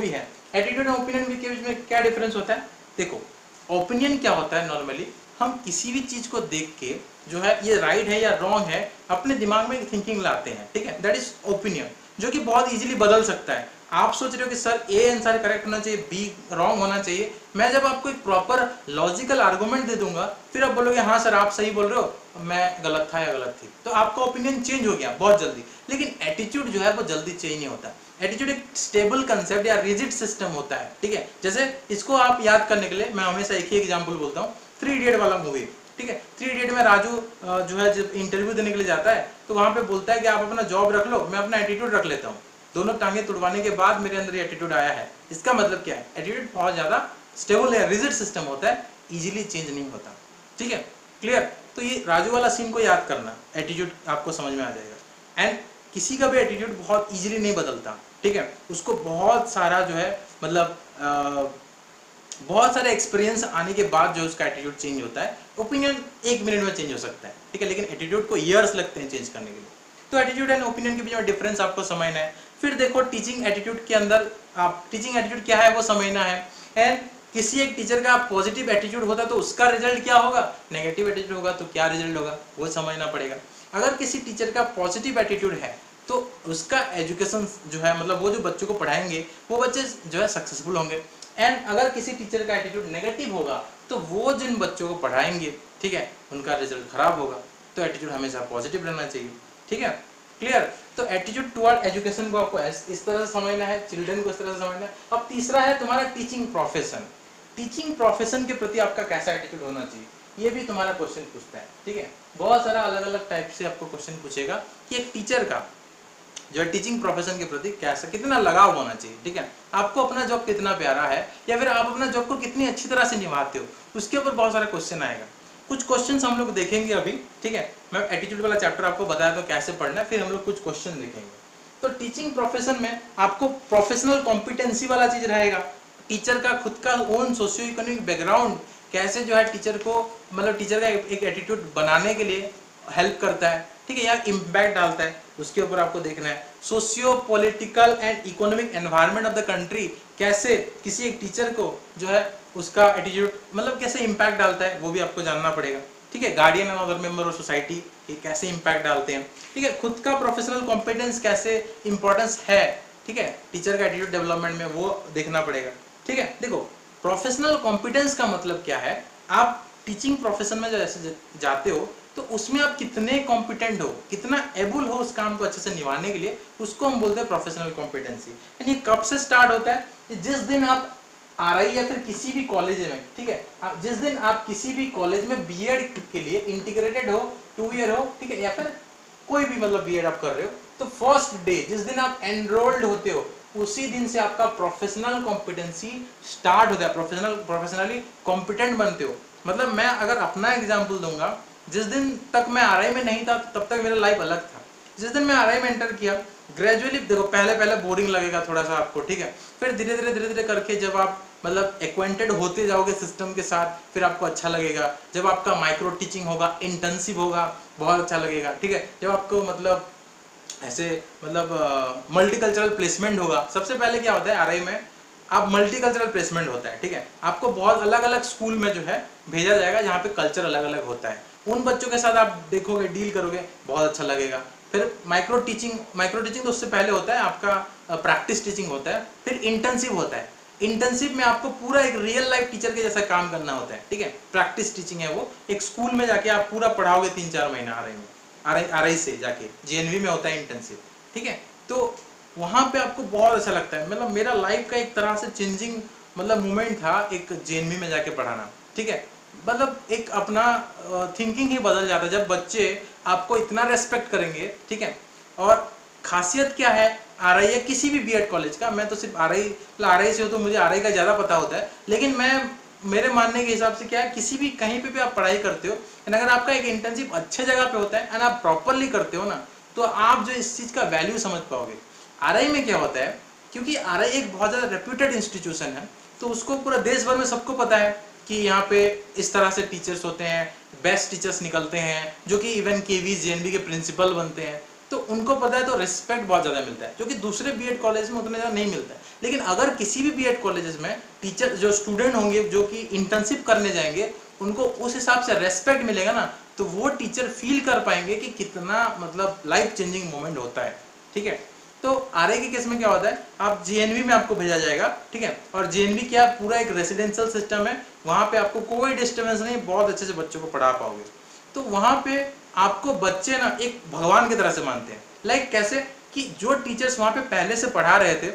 एटीट्यूड और ओपिनियन के बीच में क्या डिफरेंस होता है? देखो, ओपिनियन क्या होता है, नॉर्मली हम किसी भी चीज को देख के जो है ये राइट है या रॉन्ग है अपने दिमाग में थिंकिंग लाते हैं, ठीक है, दैट इज ओपिनियन, जो कि बहुत इजीली बदल सकता है। आप सोच रहे हो कि सर ए आंसर करेक्ट होना चाहिए, बी रॉन्ग होना चाहिए, मैं जब आपको एक प्रॉपर लॉजिकल आर्गुमेंट दे दूंगा फिर आप बोलोगे हाँ सर आप सही बोल रहे हो, मैं गलत था या गलत थी, तो आपका ओपिनियन चेंज हो गया बहुत जल्दी। लेकिन एटीट्यूड जो है वो जल्दी चेंज नहीं होता। एटीट्यूड एक स्टेबल कंसेप्ट या रिजिड सिस्टम होता है, ठीक है। जैसे इसको आप याद करने के लिए मैं हमेशा एक ही एग्जांपल बोलता हूँ, थ्री इडियट वाला मूवी, ठीक है। थ्री इडियट में राजू जो है जब इंटरव्यू देने के लिए जाता है तो वहां पे बोलता है कि आप अपना जॉब रख लो, मैं अपना एटीट्यूड रख लेता हूँ, दोनों टांगे तुड़वाने के बाद मेरे अंदर एटीट्यूड आया है। इसका मतलब क्या है? एटीट्यूड बहुत ज्यादा स्टेबल है, रिजिड सिस्टम होता है, इजीली चेंज नहीं होता, ठीक है, क्लियर। तो ये राजू वाला सीन को याद करना, एटीट्यूड आपको समझ में आ जाएगा। एंड किसी का भी एटीट्यूड बहुत इजीली नहीं बदलता, ठीक है, उसको बहुत सारा जो है मतलब आ, बहुत सारे एक्सपीरियंस आने के बाद जो उसका एटीट्यूड चेंज होता है। ओपिनियन एक मिनट में चेंज हो सकता है, ठीक है, लेकिन एटीट्यूड को ईयर्स लगते हैं चेंज करने के लिए। तो एटीट्यूड एंड ओपिनियन के बीच में डिफरेंस आपको समझना है। फिर देखो टीचिंग एटीट्यूड के अंदर आप टीचिंग एटीट्यूड क्या है वो समझना है। एंड किसी एक टीचर का पॉजिटिव एटीट्यूड होता है तो उसका रिजल्ट क्या होगा, नेगेटिव एटीट्यूड होगा तो क्या रिजल्ट होगा वो समझना पड़ेगा। अगर किसी टीचर का पॉजिटिव एटीट्यूड है तो उसका एजुकेशन जो है मतलब वो जो बच्चों को पढ़ाएंगे वो बच्चे जो है सक्सेसफुल होंगे। एंड अगर किसी टीचर का एटीट्यूड नेगेटिव होगा तो वो जिन बच्चों को पढ़ाएंगे, ठीक है, उनका रिजल्ट खराब होगा। तो एटीट्यूड हमेशा पॉजिटिव रहना चाहिए, ठीक है, क्लियर। तो एटीट्यूड टुवर्ड एजुकेशन को आपको इस तरह से समझना है, चिल्ड्रन को इस तरह से समझना है। अब तीसरा है तुम्हारा टीचिंग प्रोफेशन। टीचिंग प्रोफेशन के प्रति आपका कैसा एटीट्यूड होना चाहिए, ये भी तुम्हारा क्वेश्चन पूछता है, ठीक है। बहुत सारा अलग अलग टाइप से आपको क्वेश्चन पूछेगा कि एक टीचर का जो है टीचिंग प्रोफेशन के प्रति कैसा कितना लगाव होना चाहिए, ठीक है, आपको अपना जॉब कितना प्यारा है या फिर आप अपना जॉब को कितनी अच्छी तरह से निभाते हो, उसके ऊपर बहुत सारा क्वेश्चन आएगा। कुछ क्वेश्चंस हम लोग देखेंगे अभी, ठीक है, मैं एटीट्यूड वाला चैप्टर आपको बताया तो कैसे पढ़ना है, फिर हम लोग कुछ क्वेश्चन देखेंगे। तो टीचिंग प्रोफेशन में आपको प्रोफेशनल कॉम्पिटेंसी वाला चीज रहेगा, टीचर का खुद का ओन सोशियो इकोनॉमिक बैकग्राउंड कैसे जो है टीचर को मतलब टीचर का एक एटीट्यूड बनाने के लिए हेल्प करता है, ठीक है, या इम्पैक्ट डालता है, उसके ऊपर आपको देखना है। Socio political and economic environment of the country कैसे किसी एक टीचर को जो है उसका एटीट्यूड मतलब कैसे इम्पैक्ट डालता है वो भी आपको जानना पड़ेगा, ठीक है। Guardian and other member of society ये कैसे इम्पैक्ट डालते हैं, ठीक है। खुद का प्रोफेशनल कॉम्पिटेंस कैसे इंपॉर्टेंस है, ठीक है, टीचर का एटीट्यूड डेवलपमेंट में वो देखना पड़ेगा, ठीक है। देखो प्रोफेशनल कॉम्पिटेंस का मतलब क्या है, आप टीचिंग प्रोफेशन में जैसे जाते हो तो उसमें आप कितने कॉम्पिटेंट हो, कितना एबल हो उस काम को अच्छे से निभाने के लिए, उसको हम बोलते हैं प्रोफेशनल कॉम्पिटेंसी। यानी कब से स्टार्ट होता है, जिस दिन आप आर आई या फिर किसी भी कॉलेज में, ठीक है, जिस दिन आप किसी भी कॉलेज में बीएड के लिए इंटीग्रेटेड हो, टू ईयर हो, ठीक है, या फिर कोई भी मतलब बीएड आप कर रहे हो, तो फर्स्ट डे जिस दिन आप एनरोल्ड होते हो उसी दिन से आपका प्रोफेशनल कॉम्पिटेंसी स्टार्ट होता है, प्रोफेशनल प्रोफेशनली कॉम्पिटेंट बनते हो। मतलब मैं अगर अपना एग्जाम्पल दूंगा, जिस दिन तक मैं आर आई में नहीं था तब तक मेरा लाइफ अलग था। जिस दिन मैं आर आई में एंटर किया, ग्रेजुअली देखो पहले पहले बोरिंग लगेगा थोड़ा सा आपको, ठीक है, फिर धीरे धीरे धीरे धीरे करके जब आप मतलब एक्वेंटेड होते जाओगे सिस्टम के साथ, फिर आपको अच्छा लगेगा। जब आपका माइक्रो टीचिंग होगा, इंटर्नशिप होगा, बहुत अच्छा लगेगा, ठीक है। जब आपको मतलब ऐसे मतलब मल्टीकल्चरल प्लेसमेंट होगा, सबसे पहले क्या होता है आर आई में, आप मल्टीकल्चरल प्लेसमेंट होता है, ठीक है, आपको बहुत अलग अलग स्कूल में जो है भेजा जाएगा जहाँ पे कल्चर अलग अलग होता है, उन बच्चों के साथ आप देखोगे डील करोगे, बहुत अच्छा लगेगा। फिर माइक्रो टीचिंग, माइक्रो टीचिंग तो उससे पहले होता है आपका प्रैक्टिस टीचिंग होता है, फिर इंटर्नशिप होता है। इंटर्नशिप में आपको पूरा एक रियल लाइफ टीचर के जैसा काम करना होता है, ठीक है। प्रैक्टिस टीचिंग है वो, एक स्कूल में जाके आप पूरा पढ़ाओगे तीन चार महीना आर आई में, आर आई आर आई से जाके जेएनवी में होता है इंटर्नशिप, ठीक है। तो वहाँ पे आपको बहुत अच्छा लगता है। मतलब मेरा लाइफ का एक तरह से चेंजिंग मतलब मोमेंट था एक जेएनवी में जाके पढ़ाना, ठीक है। मतलब एक अपना थिंकिंग ही बदल जाता है जब बच्चे आपको इतना रेस्पेक्ट करेंगे, ठीक है। और खासियत क्या है आर आई या किसी भी बीएड कॉलेज का, मैं तो सिर्फ आर आई आर आई से हो तो मुझे आर आई का ज़्यादा पता होता है, लेकिन मैं मेरे मानने के हिसाब से क्या है, किसी भी कहीं पे भी आप पढ़ाई करते हो एंड अगर आपका एक इंटर्नशिप अच्छे जगह पे होता है एंड आप प्रॉपरली करते हो ना, तो आप जो इस चीज़ का वैल्यू समझ पाओगे। आर आई में क्या होता है, क्योंकि आर आई एक बहुत ज़्यादा रेप्यूटेड इंस्टीट्यूशन है, तो उसको पूरा देश भर में सबको पता है कि यहाँ पे इस तरह से टीचर्स होते हैं, बेस्ट टीचर्स निकलते हैं जो कि इवन केवी जेएनवी के प्रिंसिपल बनते हैं। तो उनको पता है, तो रिस्पेक्ट बहुत ज़्यादा मिलता है, जो कि दूसरे बीएड कॉलेज में उतना ज़्यादा नहीं मिलता है। लेकिन अगर किसी भी बीएड कॉलेजेस में टीचर जो स्टूडेंट होंगे जो कि इंटर्नशिप करने जाएंगे, उनको उस हिसाब से रेस्पेक्ट मिलेगा ना, तो वो टीचर फील कर पाएंगे कि कितना मतलब लाइफ चेंजिंग मोमेंट होता है। ठीक है, तो आर आई के केस में क्या होता है, आप जीएनवी में आपको भेजा जाएगा। ठीक है, और जीएनवी क्या पूरा एक रेसिडेंशियल सिस्टम है, वहाँ पे आपको कोई डिस्टर्बेंस नहीं, बहुत अच्छे से बच्चों को पढ़ा पाओगे। तो वहाँ पे आपको बच्चे ना एक भगवान की तरह से मानते हैं। लाइक कैसे कि जो टीचर्स वहाँ पे पहले से पढ़ा रहे थे,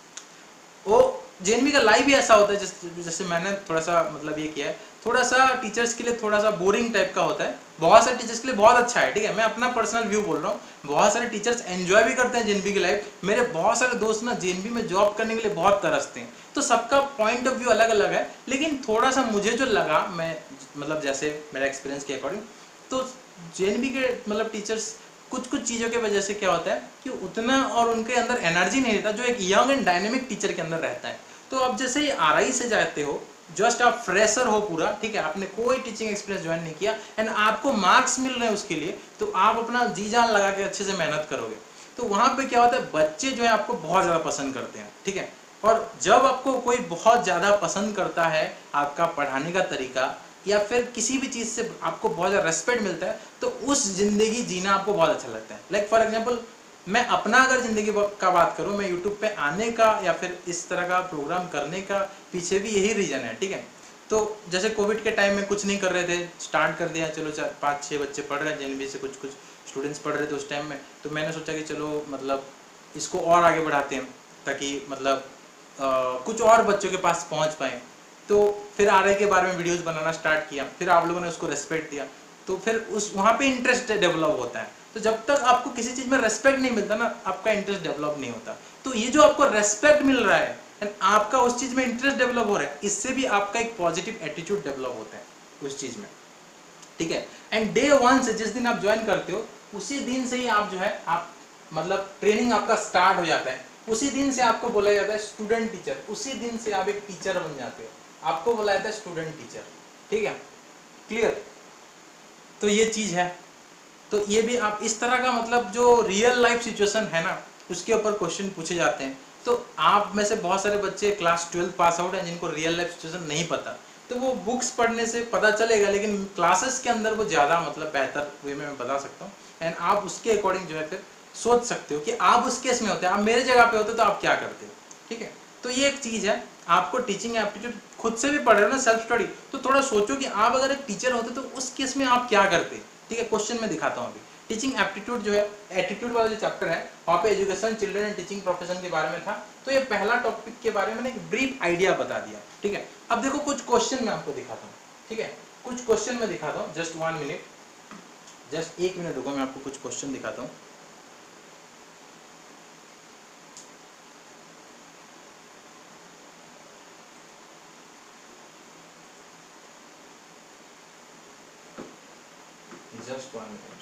वो जेएनवी का लाइव ही ऐसा होता है, जैसे जैसे मैंने थोड़ा सा मतलब ये किया है, थोड़ा सा टीचर्स के लिए थोड़ा सा बोरिंग टाइप का होता है, बहुत सारे टीचर्स के लिए बहुत अच्छा है। ठीक है, मैं अपना पर्सनल व्यू बोल रहा हूँ, बहुत सारे टीचर्स एंजॉय भी करते हैं जेएनवी की लाइफ। मेरे बहुत सारे दोस्त ना जेएनवी में जॉब करने के लिए बहुत तरसते हैं। तो सबका पॉइंट ऑफ व्यू अलग अलग है, लेकिन थोड़ा सा मुझे जो लगा, मैं मतलब जैसे मेरा एक्सपीरियंस के अकॉर्डिंग, तो जेएनवी के मतलब टीचर्स कुछ कुछ चीज़ों की वजह से क्या होता है कि उतना और उनके अंदर एनर्जी नहीं रहता जो एक यंग एंड डायनेमिक टीचर के अंदर रहता है। तो अब जैसे ही आरआई से जाते हो, जस्ट आप फ्रेशर हो पूरा, ठीक है, आपने कोई टीचिंग एक्सपीरियंस ज्वाइन नहीं किया एंड आपको मार्क्स मिल रहे हैं उसके लिए, तो आप अपना जी जान लगा के अच्छे से मेहनत करोगे। तो वहाँ पे क्या होता है, बच्चे जो है आपको बहुत ज़्यादा पसंद करते हैं। ठीक है, और जब आपको कोई बहुत ज़्यादा पसंद करता है, आपका पढ़ाने का तरीका या फिर किसी भी चीज़ से आपको बहुत ज़्यादा रेस्पेक्ट मिलता है, तो उस ज़िंदगी जीना आपको बहुत अच्छा लगता है। लाइक फॉर एग्जांपल, मैं अपना अगर ज़िंदगी का बात करूं, मैं यूट्यूब पे आने का या फिर इस तरह का प्रोग्राम करने का पीछे भी यही रीज़न है। ठीक है, तो जैसे कोविड के टाइम में कुछ नहीं कर रहे थे, स्टार्ट कर दिया, चलो चार पाँच छः बच्चे पढ़ रहे हैं, जेएनवी से कुछ कुछ स्टूडेंट्स पढ़ रहे थे उस टाइम में, तो मैंने सोचा कि चलो मतलब इसको और आगे बढ़ाते हैं, ताकि मतलब आ, कुछ और बच्चों के पास पहुँच पाएँ। तो फिर आर आई के बारे में वीडियोस बनाना स्टार्ट किया, फिर आप लोगों ने उसको रेस्पेक्ट दिया, तो फिर उस वहाँ पे इंटरेस्ट डेवलप होता है। तो जब तक आपको किसी चीज़ में रेस्पेक्ट नहीं मिलता ना, आपका इंटरेस्ट डेवलप नहीं होता। तो ये जो आपको रेस्पेक्ट मिल रहा है एंड आपका उस चीज़ में इंटरेस्ट डेवलप हो रहा है, इससे भी आपका एक पॉजिटिव एटीट्यूड डेवलप होता है उस चीज़ में। ठीक है, एंड डे वन से जिस दिन आप ज्वाइन करते हो, उसी दिन से ही आप जो है आप मतलब ट्रेनिंग आपका स्टार्ट हो जाता है। उसी दिन से आपको बोला जाता है स्टूडेंट टीचर, उसी दिन से आप एक टीचर बन जाते हो, आपको बोला जाता है स्टूडेंट टीचर। ठीक है, क्लियर? तो ये चीज़ है। तो ये भी आप इस तरह का मतलब जो रियल लाइफ सिचुएशन है ना, उसके ऊपर क्वेश्चन पूछे जाते हैं। तो आप में से बहुत सारे बच्चे क्लास ट्वेल्थ पास आउट हैं जिनको रियल लाइफ सिचुएशन नहीं पता, तो वो बुक्स पढ़ने से पता चलेगा, लेकिन क्लासेस के अंदर वो ज़्यादा मतलब बेहतर वे में मैं बता सकता हूँ। एंड आप उसके अकॉर्डिंग जो है फिर सोच सकते हो कि आप उस केस में होते हैं, आप मेरे जगह पे होते तो आप क्या करते हो। ठीक है, तो ये एक चीज़ है। आपको टीचिंग एप्टीट्यूड खुद से भी पढ़ रहे हो ना, सेल्फ स्टडी, तो थोड़ा सोचो कि आप अगर एक टीचर होते तो उस केस में आप क्या करते। ठीक है, क्वेश्चन में दिखाता हूँ अभी। टीचिंग एप्टीट्यूड जो है, एटीट्यूड वाला जो चैप्टर है, वहाँ पे education, children and teaching profession के बारे में था। तो ये पहला टॉपिक के बारे में मैंने एक ब्रीफ आइडिया बता दिया। ठीक है, अब देखो कुछ क्वेश्चन मैं आपको दिखाता हूँ। ठीक है, कुछ क्वेश्चन मैं दिखाता हूँ, जस्ट वन मिनट, जस्ट एक मिनट रुको, मैं आपको कुछ क्वेश्चन दिखाता हूँ। Just one minute.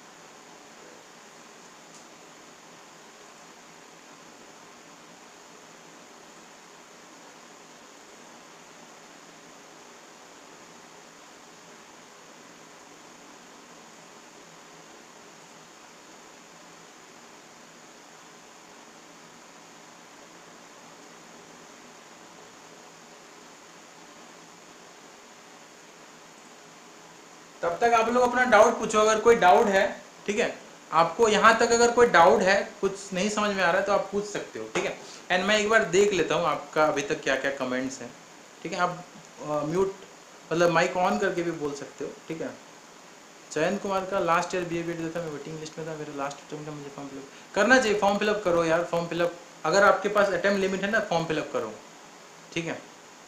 तब तक आप लोग अपना डाउट पूछो, अगर कोई डाउट है। ठीक है, आपको यहाँ तक अगर कोई डाउट है, कुछ नहीं समझ में आ रहा है, तो आप पूछ सकते हो। ठीक है, एंड मैं एक बार देख लेता हूँ आपका अभी तक क्या क्या कमेंट्स हैं। ठीक है, आप म्यूट मतलब माइक ऑन करके भी बोल सकते हो। ठीक है, चयन कुमार का last year B A B Ed था, मैं वेटिंग लिस्ट में था, मेरा लास्ट टर्म का मुझे फॉर्म फिलअप करना चाहिए। फॉर्म फिलअप करो यार, फॉर्म फिलअप, अगर आपके पास अटेम्प्ट लिमिट है ना, फॉर्म फिलअप करो। ठीक है,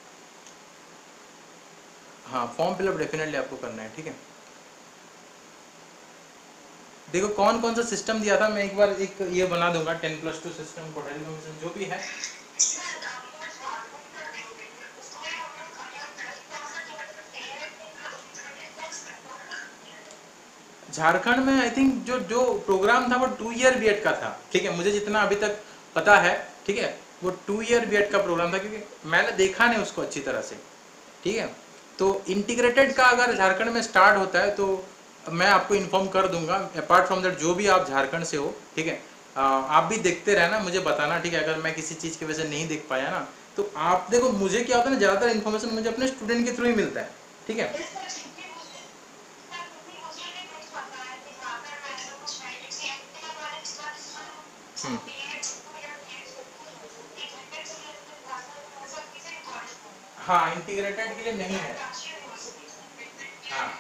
हाँ, फॉर्म फिलअप डेफिनेटली आपको करना है। ठीक है, देखो कौन कौन सा सिस्टम दिया था, मैं एक बार एक ये बना दूंगा, टेन प्लस टू सिस्टम कोटाली कमीशन जो भी है। झारखंड में आई थिंक जो जो प्रोग्राम था वो टू ईयर बीएड का था। ठीक है, मुझे जितना अभी तक पता है, ठीक है, वो टू ईयर बीएड का प्रोग्राम था, क्योंकि मैंने देखा नहीं उसको अच्छी तरह से। ठीक है, तो इंटीग्रेटेड का अगर झारखंड में स्टार्ट होता है तो मैं आपको इन्फॉर्म कर दूंगा। अपार्ट फ्रॉम दैट जो भी आप झारखंड से हो, ठीक है, आप भी देखते रहना, मुझे बताना, ठीक है। अगर मैं किसी चीज़ की वजह से नहीं देख पाया ना, तो आप देखो, मुझे क्या होता है ना, ज़्यादातर इन्फॉर्मेशन मुझे अपने स्टूडेंट के थ्रू ही मिलता है, ठीक है। हम्म। हाँ, इंटीग्रेटेड के लिए नहीं है। हाँ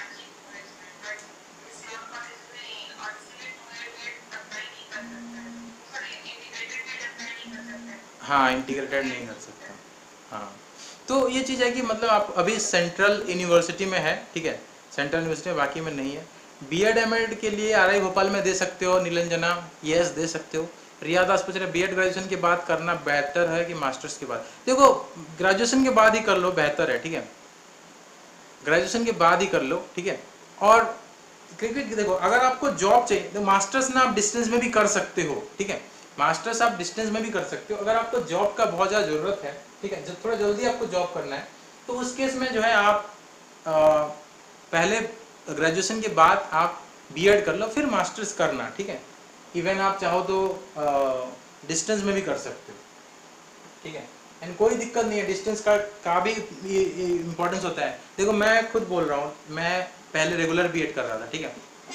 हाँ, इंटीग्रेटेड नहीं कर सकता। हाँ, तो ये चीज़ है कि मतलब आप अभी सेंट्रल यूनिवर्सिटी में है, ठीक है, सेंट्रल यूनिवर्सिटी में, बाकी में नहीं है। बी एड एम एड के लिए आर आई भोपाल में दे सकते हो नीलंजना, यस दे सकते हो। रिया दास पूछ रहे बी एड ग्रेजुएशन के बाद करना बेहतर है कि मास्टर्स के बाद? देखो, ग्रेजुएशन के बाद ही कर लो, बेहतर है, ठीक है, ग्रेजुएशन के बाद ही कर लो, ठीक है। और क्योंकि देखो, अगर आपको जॉब चाहिए तो मास्टर्स ना आप डिस्टेंस में भी कर सकते हो, ठीक है, मास्टर्स आप डिस्टेंस में भी कर सकते हो। अगर आपको जॉब का बहुत ज़्यादा ज़रूरत है, ठीक है, जब थोड़ा जल्दी आपको जॉब करना है, तो उस केस में जो है आप आ, पहले ग्रेजुएशन के बाद आप बी एड कर लो, फिर मास्टर्स करना, ठीक है। इवन आप चाहो तो डिस्टेंस में भी कर सकते हो, ठीक है, एंड कोई दिक्कत नहीं है। डिस्टेंस का का भी इम्पोर्टेंस होता है। देखो, मैं खुद बोल रहा हूँ, मैं पहले रेगुलर बीएड कर रहा था, ठीक है,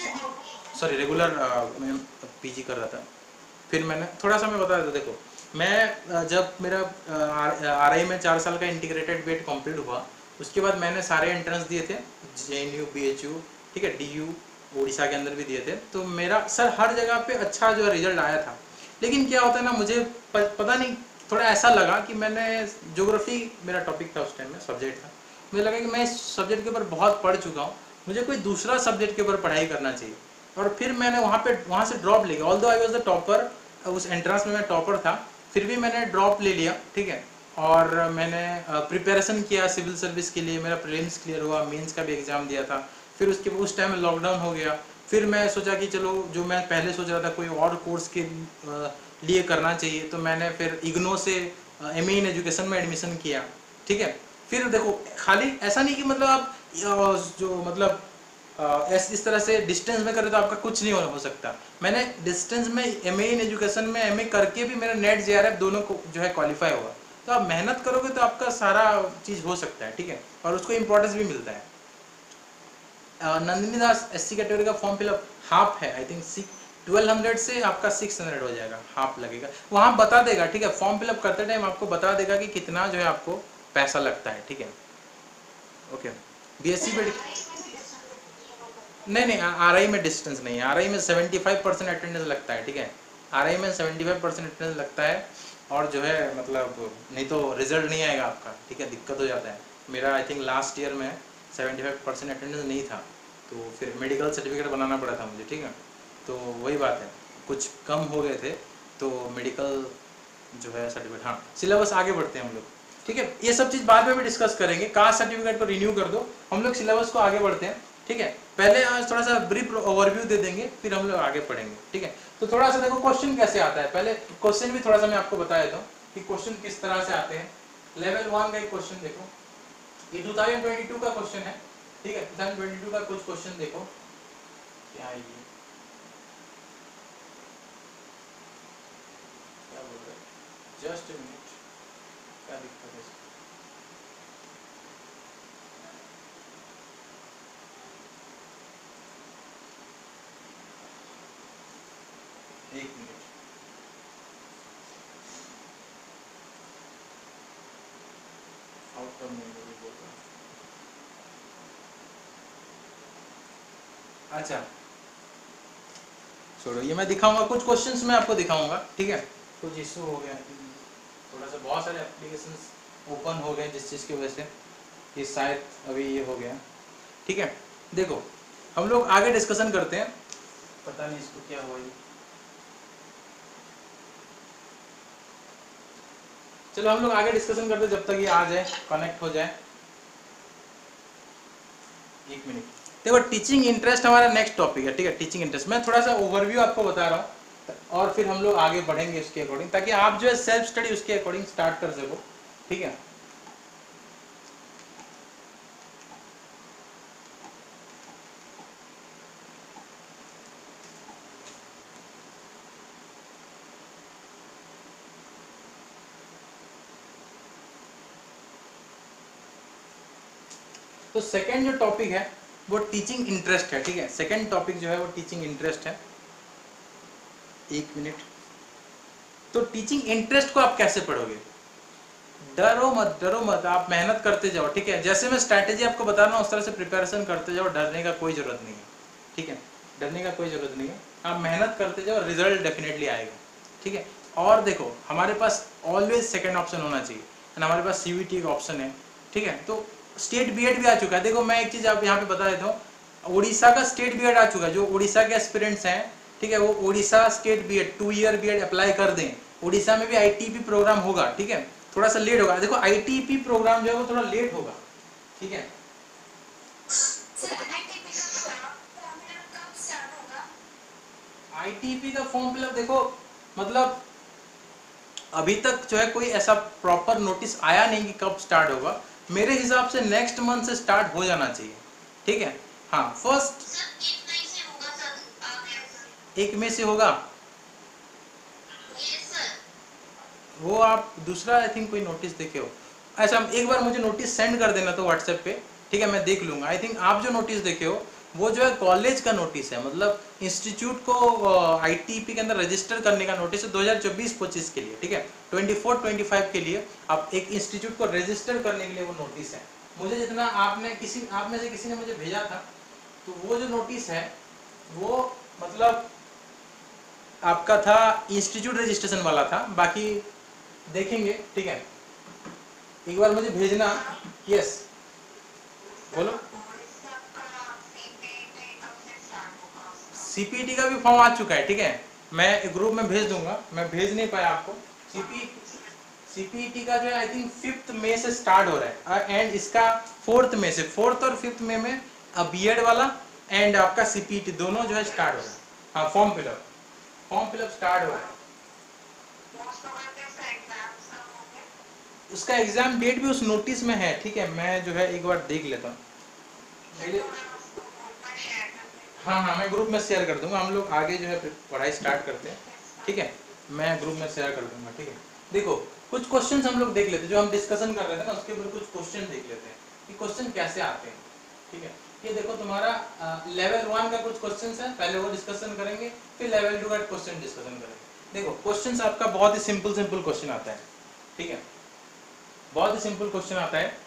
सॉरी रेगुलर मैं पीजी कर रहा था। फिर मैंने थोड़ा सा मैं बता देता, देखो मैं जब मेरा आर आई में चार साल का इंटीग्रेटेड बीएड कंप्लीट हुआ, उसके बाद मैंने सारे एंट्रेंस दिए थे, J N U, B H U, ठीक है, डी यू, उड़ीसा के अंदर भी दिए थे। तो मेरा सर हर जगह पे अच्छा जो रिजल्ट आया था। लेकिन क्या होता है ना, मुझे पता नहीं, थोड़ा ऐसा लगा कि मैंने, ज्योग्राफी मेरा टॉपिक था उस टाइम में, सब्जेक्ट था, मुझे लगा कि मैं इस सब्जेक्ट के ऊपर बहुत पढ़ चुका हूँ, मुझे कोई दूसरा सब्जेक्ट के ऊपर पढ़ाई करना चाहिए। और फिर मैंने वहाँ पे वहाँ से ड्रॉप ले गया। Although I was the topper, उस एंट्रेंस में मैं टॉपर था, फिर भी मैंने ड्रॉप ले लिया, ठीक है। और मैंने प्रिपरेशन किया सिविल सर्विस के लिए, मेरा प्रीलिम्स क्लियर हुआ, मेंस का भी एग्ज़ाम दिया था। फिर उसके उस टाइम में लॉकडाउन हो गया। फिर मैं सोचा कि चलो, जो मैं पहले सोच रहा था कोई और कोर्स के लिए करना चाहिए, तो मैंने फिर इग्नो से एम ए इन एजुकेशन में एडमिशन किया, ठीक है। फिर देखो, खाली ऐसा नहीं कि मतलब आप जो मतलब ऐस इस तरह से डिस्टेंस में करें तो आपका कुछ नहीं हो सकता। मैंने डिस्टेंस में एम ए इन एजुकेशन में एम ए करके भी मेरा नेट जे आर एफ दोनों को जो है क्वालिफाई हुआ। तो आप मेहनत करोगे तो आपका सारा चीज़ हो सकता है, ठीक है, और उसको इम्पोर्टेंस भी मिलता है। Nandini Das S C category का फॉर्म फिलअप हाफ है, I think six twelve hundred से आपका सिक्स हंड्रेड हो जाएगा, हाफ लगेगा, वहाँ बता देगा, ठीक है, फॉर्म फिलअप करते टाइम आपको बता देगा कि कितना जो है आपको पैसा लगता है, ठीक है। ओके, बी एस सी नहीं नहीं, आर आई में डिस्टेंस नहीं है, आर आई में सेवेंटी फाइव परसेंट अटेंडेंस लगता है, ठीक है, आर आई में सेवेंटी फाइव परसेंट अटेंडेंस लगता है। और जो है मतलब नहीं तो रिजल्ट नहीं आएगा आपका, ठीक है, दिक्कत हो जाता है। मेरा आई थिंक लास्ट ईयर में सेवेंटी फाइव परसेंट अटेंडेंस नहीं था, तो फिर मेडिकल सर्टिफिकेट बनाना पड़ा था मुझे, ठीक है। तो वही बात है, कुछ कम हो गए थे, तो मेडिकल जो है सर्टिफिकेट, हाँ, सिलेबस आगे बढ़ते हैं हम लोग, ठीक है, ये सब चीज़ बाद में भी डिस्कस करेंगे। कास्ट सर्टिफिकेट को रिन्यू कर दो, हम लोग सिलेबस को आगे बढ़ते हैं, ठीक है। पहले आज थोड़ा सा ब्रीफ ओवरव्यू दे देंगे, फिर हम लोग आगे पढ़ेंगे, ठीक है। तो थोड़ा सा देखो क्वेश्चन कैसे आता है, पहले क्वेश्चन भी थोड़ा सा मैं आपको बता देता हूँ कि क्वेश्चन किस तरह से आते हैं। लेवल वन का एक क्वेश्चन देखो, ये टू थाउजेंड ट्वेंटी टू का क्वेश्चन है, ठीक है, टू थाउजेंड ट्वेंटी टू का कुछ क्वेश्चन देखो क्या है, ये क्या बोल रहे हैं, जस्ट अ मिनट, क्या दिक्कत है, एक मिनट, आउटकम नहीं बोल रहा। अच्छा छोड़ो, ये मैं दिखाऊंगा, कुछ क्वेश्चंस मैं आपको दिखाऊंगा, ठीक है। कुछ इशू हो गया, थोड़ा सा बहुत सारे एप्लीकेशंस ओपन हो गए जिस चीज़ की वजह से ये शायद अभी ये हो गया, ठीक है। देखो, हम लोग आगे डिस्कशन करते हैं, पता नहीं इसको क्या हुआ, चलो हम लोग आगे डिस्कशन करते हैं जब तक ये आ जाए, कनेक्ट हो जाए। एक मिनट, देखो टीचिंग इंटरेस्ट हमारा नेक्स्ट टॉपिक है, ठीक है, टीचिंग इंटरेस्ट। मैं थोड़ा सा ओवरव्यू आपको बता रहा हूँ और फिर हम लोग आगे बढ़ेंगे उसके अकॉर्डिंग, ताकि आप जो है सेल्फ स्टडी उसके अकॉर्डिंग स्टार्ट कर सको, ठीक है। तो सेकेंड जो टॉपिक है वो टीचिंग इंटरेस्ट है, ठीक है। सेकेंड टॉपिक जो है वो टीचिंग इंटरेस्ट है। एक मिनट। तो टीचिंग इंटरेस्ट को आप कैसे पढ़ोगे? डरो मत, डरो मत, आप मेहनत करते जाओ, ठीक है। जैसे मैं स्ट्रैटेजी आपको बता रहा हूँ उस तरह से प्रिपरेशन करते जाओ, डरने का कोई जरूरत नहीं है, ठीक है। डरने का कोई जरूरत नहीं है, आप मेहनत करते जाओ, रिजल्ट डेफिनेटली आएगा, ठीक है। और देखो हमारे पास ऑलवेज सेकंड ऑप्शन होना चाहिए, हमारे पास सीवीटी का ऑप्शन है, ठीक है। तो स्टेट बीएड भी आ चुका है। देखो मैं एक चीज़ आप यहाँ पे बता देता हूँ, उड़ीसा का स्टेट बीएड आ चुका है। जो उड़ीसा के एस्पिरेंट्स हैं, ठीक है, वो Orissa state B Ed two year B Ed apply कर दें। उड़ीसा में भी आईटीपी प्रोग्राम होगा, ठीक है, थोड़ा सा लेट होगा। देखो आईटीपी प्रोग्राम जो है वो थोड़ा लेट होगा, ठीक है। आईटीपी का फॉर्म फिलअप देखो, मतलब अभी तक जो है कोई ऐसा प्रॉपर नोटिस आया नहीं कि कब स्टार्ट होगा। मेरे हिसाब से नेक्स्ट मंथ से स्टार्ट हो जाना चाहिए, ठीक है। हाँ फर्स्ट एक मई से होगा वो। आप दूसरा आई थिंक कोई नोटिस देखे हो ऐसा, एक बार मुझे नोटिस सेंड कर देना तो व्हाट्सएप पे, ठीक है, मैं देख लूंगा। आई थिंक आप जो नोटिस देखे हो वो जो है कॉलेज का नोटिस है, मतलब इंस्टीट्यूट को आईटीपी के अंदर रजिस्टर करने का नोटिस है दो हज़ार चौबीस पच्चीस के लिए, ठीक है। चौबीस पच्चीस के लिए आप एक इंस्टीट्यूट को रजिस्टर करने के लिए वो नोटिस है। मुझे जितना आपने किसी आप में से किसी ने मुझे भेजा था, तो वो जो नोटिस है वो मतलब आपका था इंस्टीट्यूट रजिस्ट्रेशन वाला था। बाकी देखेंगे, ठीक है, एक बार मुझे भेजना। यस बोलो। सीपीटी का भी फॉर्म आ चुका है, ठीक है, मैं ग्रुप में भेज दूंगा, मैं भेज नहीं पाया आपको। सीपी सीपीटी का जो है आई थिंक फिफ्थ मई से स्टार्ट हो रहा है, एंड इसका फोर्थ मई से, फोर्थ और फिफ्थ मई में बीएड वाला एंड आपका सीपीटी दोनों जो है स्टार्ट हो रहा है। हाँ form fill up form fill up start हो रहा है। उसका एग्जाम डेट भी उस नोटिस में है, ठीक है, मैं जो है एक बार देख लेता हूँ। हाँ हाँ मैं ग्रुप में शेयर कर दूंगा। हम लोग आगे जो है पढ़ाई स्टार्ट करते हैं, ठीक है, मैं ग्रुप में शेयर कर दूंगा, ठीक है। देखो कुछ क्वेश्चंस हम लोग देख लेते हैं, जो हम डिस्कशन कर रहे थे ना उसके ऊपर कुछ क्वेश्चन देख लेते हैं कि क्वेश्चन कैसे आते हैं, ठीक है। ये देखो तुम्हारा लेवल वन का कुछ क्वेश्चन है, पहले वो डिस्कशन करेंगे, फिर लेवल टू का क्वेश्चन डिस्कशन करेंगे। देखो क्वेश्चन आपका बहुत ही सिंपल सिंपल क्वेश्चन आता है, ठीक है, बहुत ही सिंपल क्वेश्चन आता है।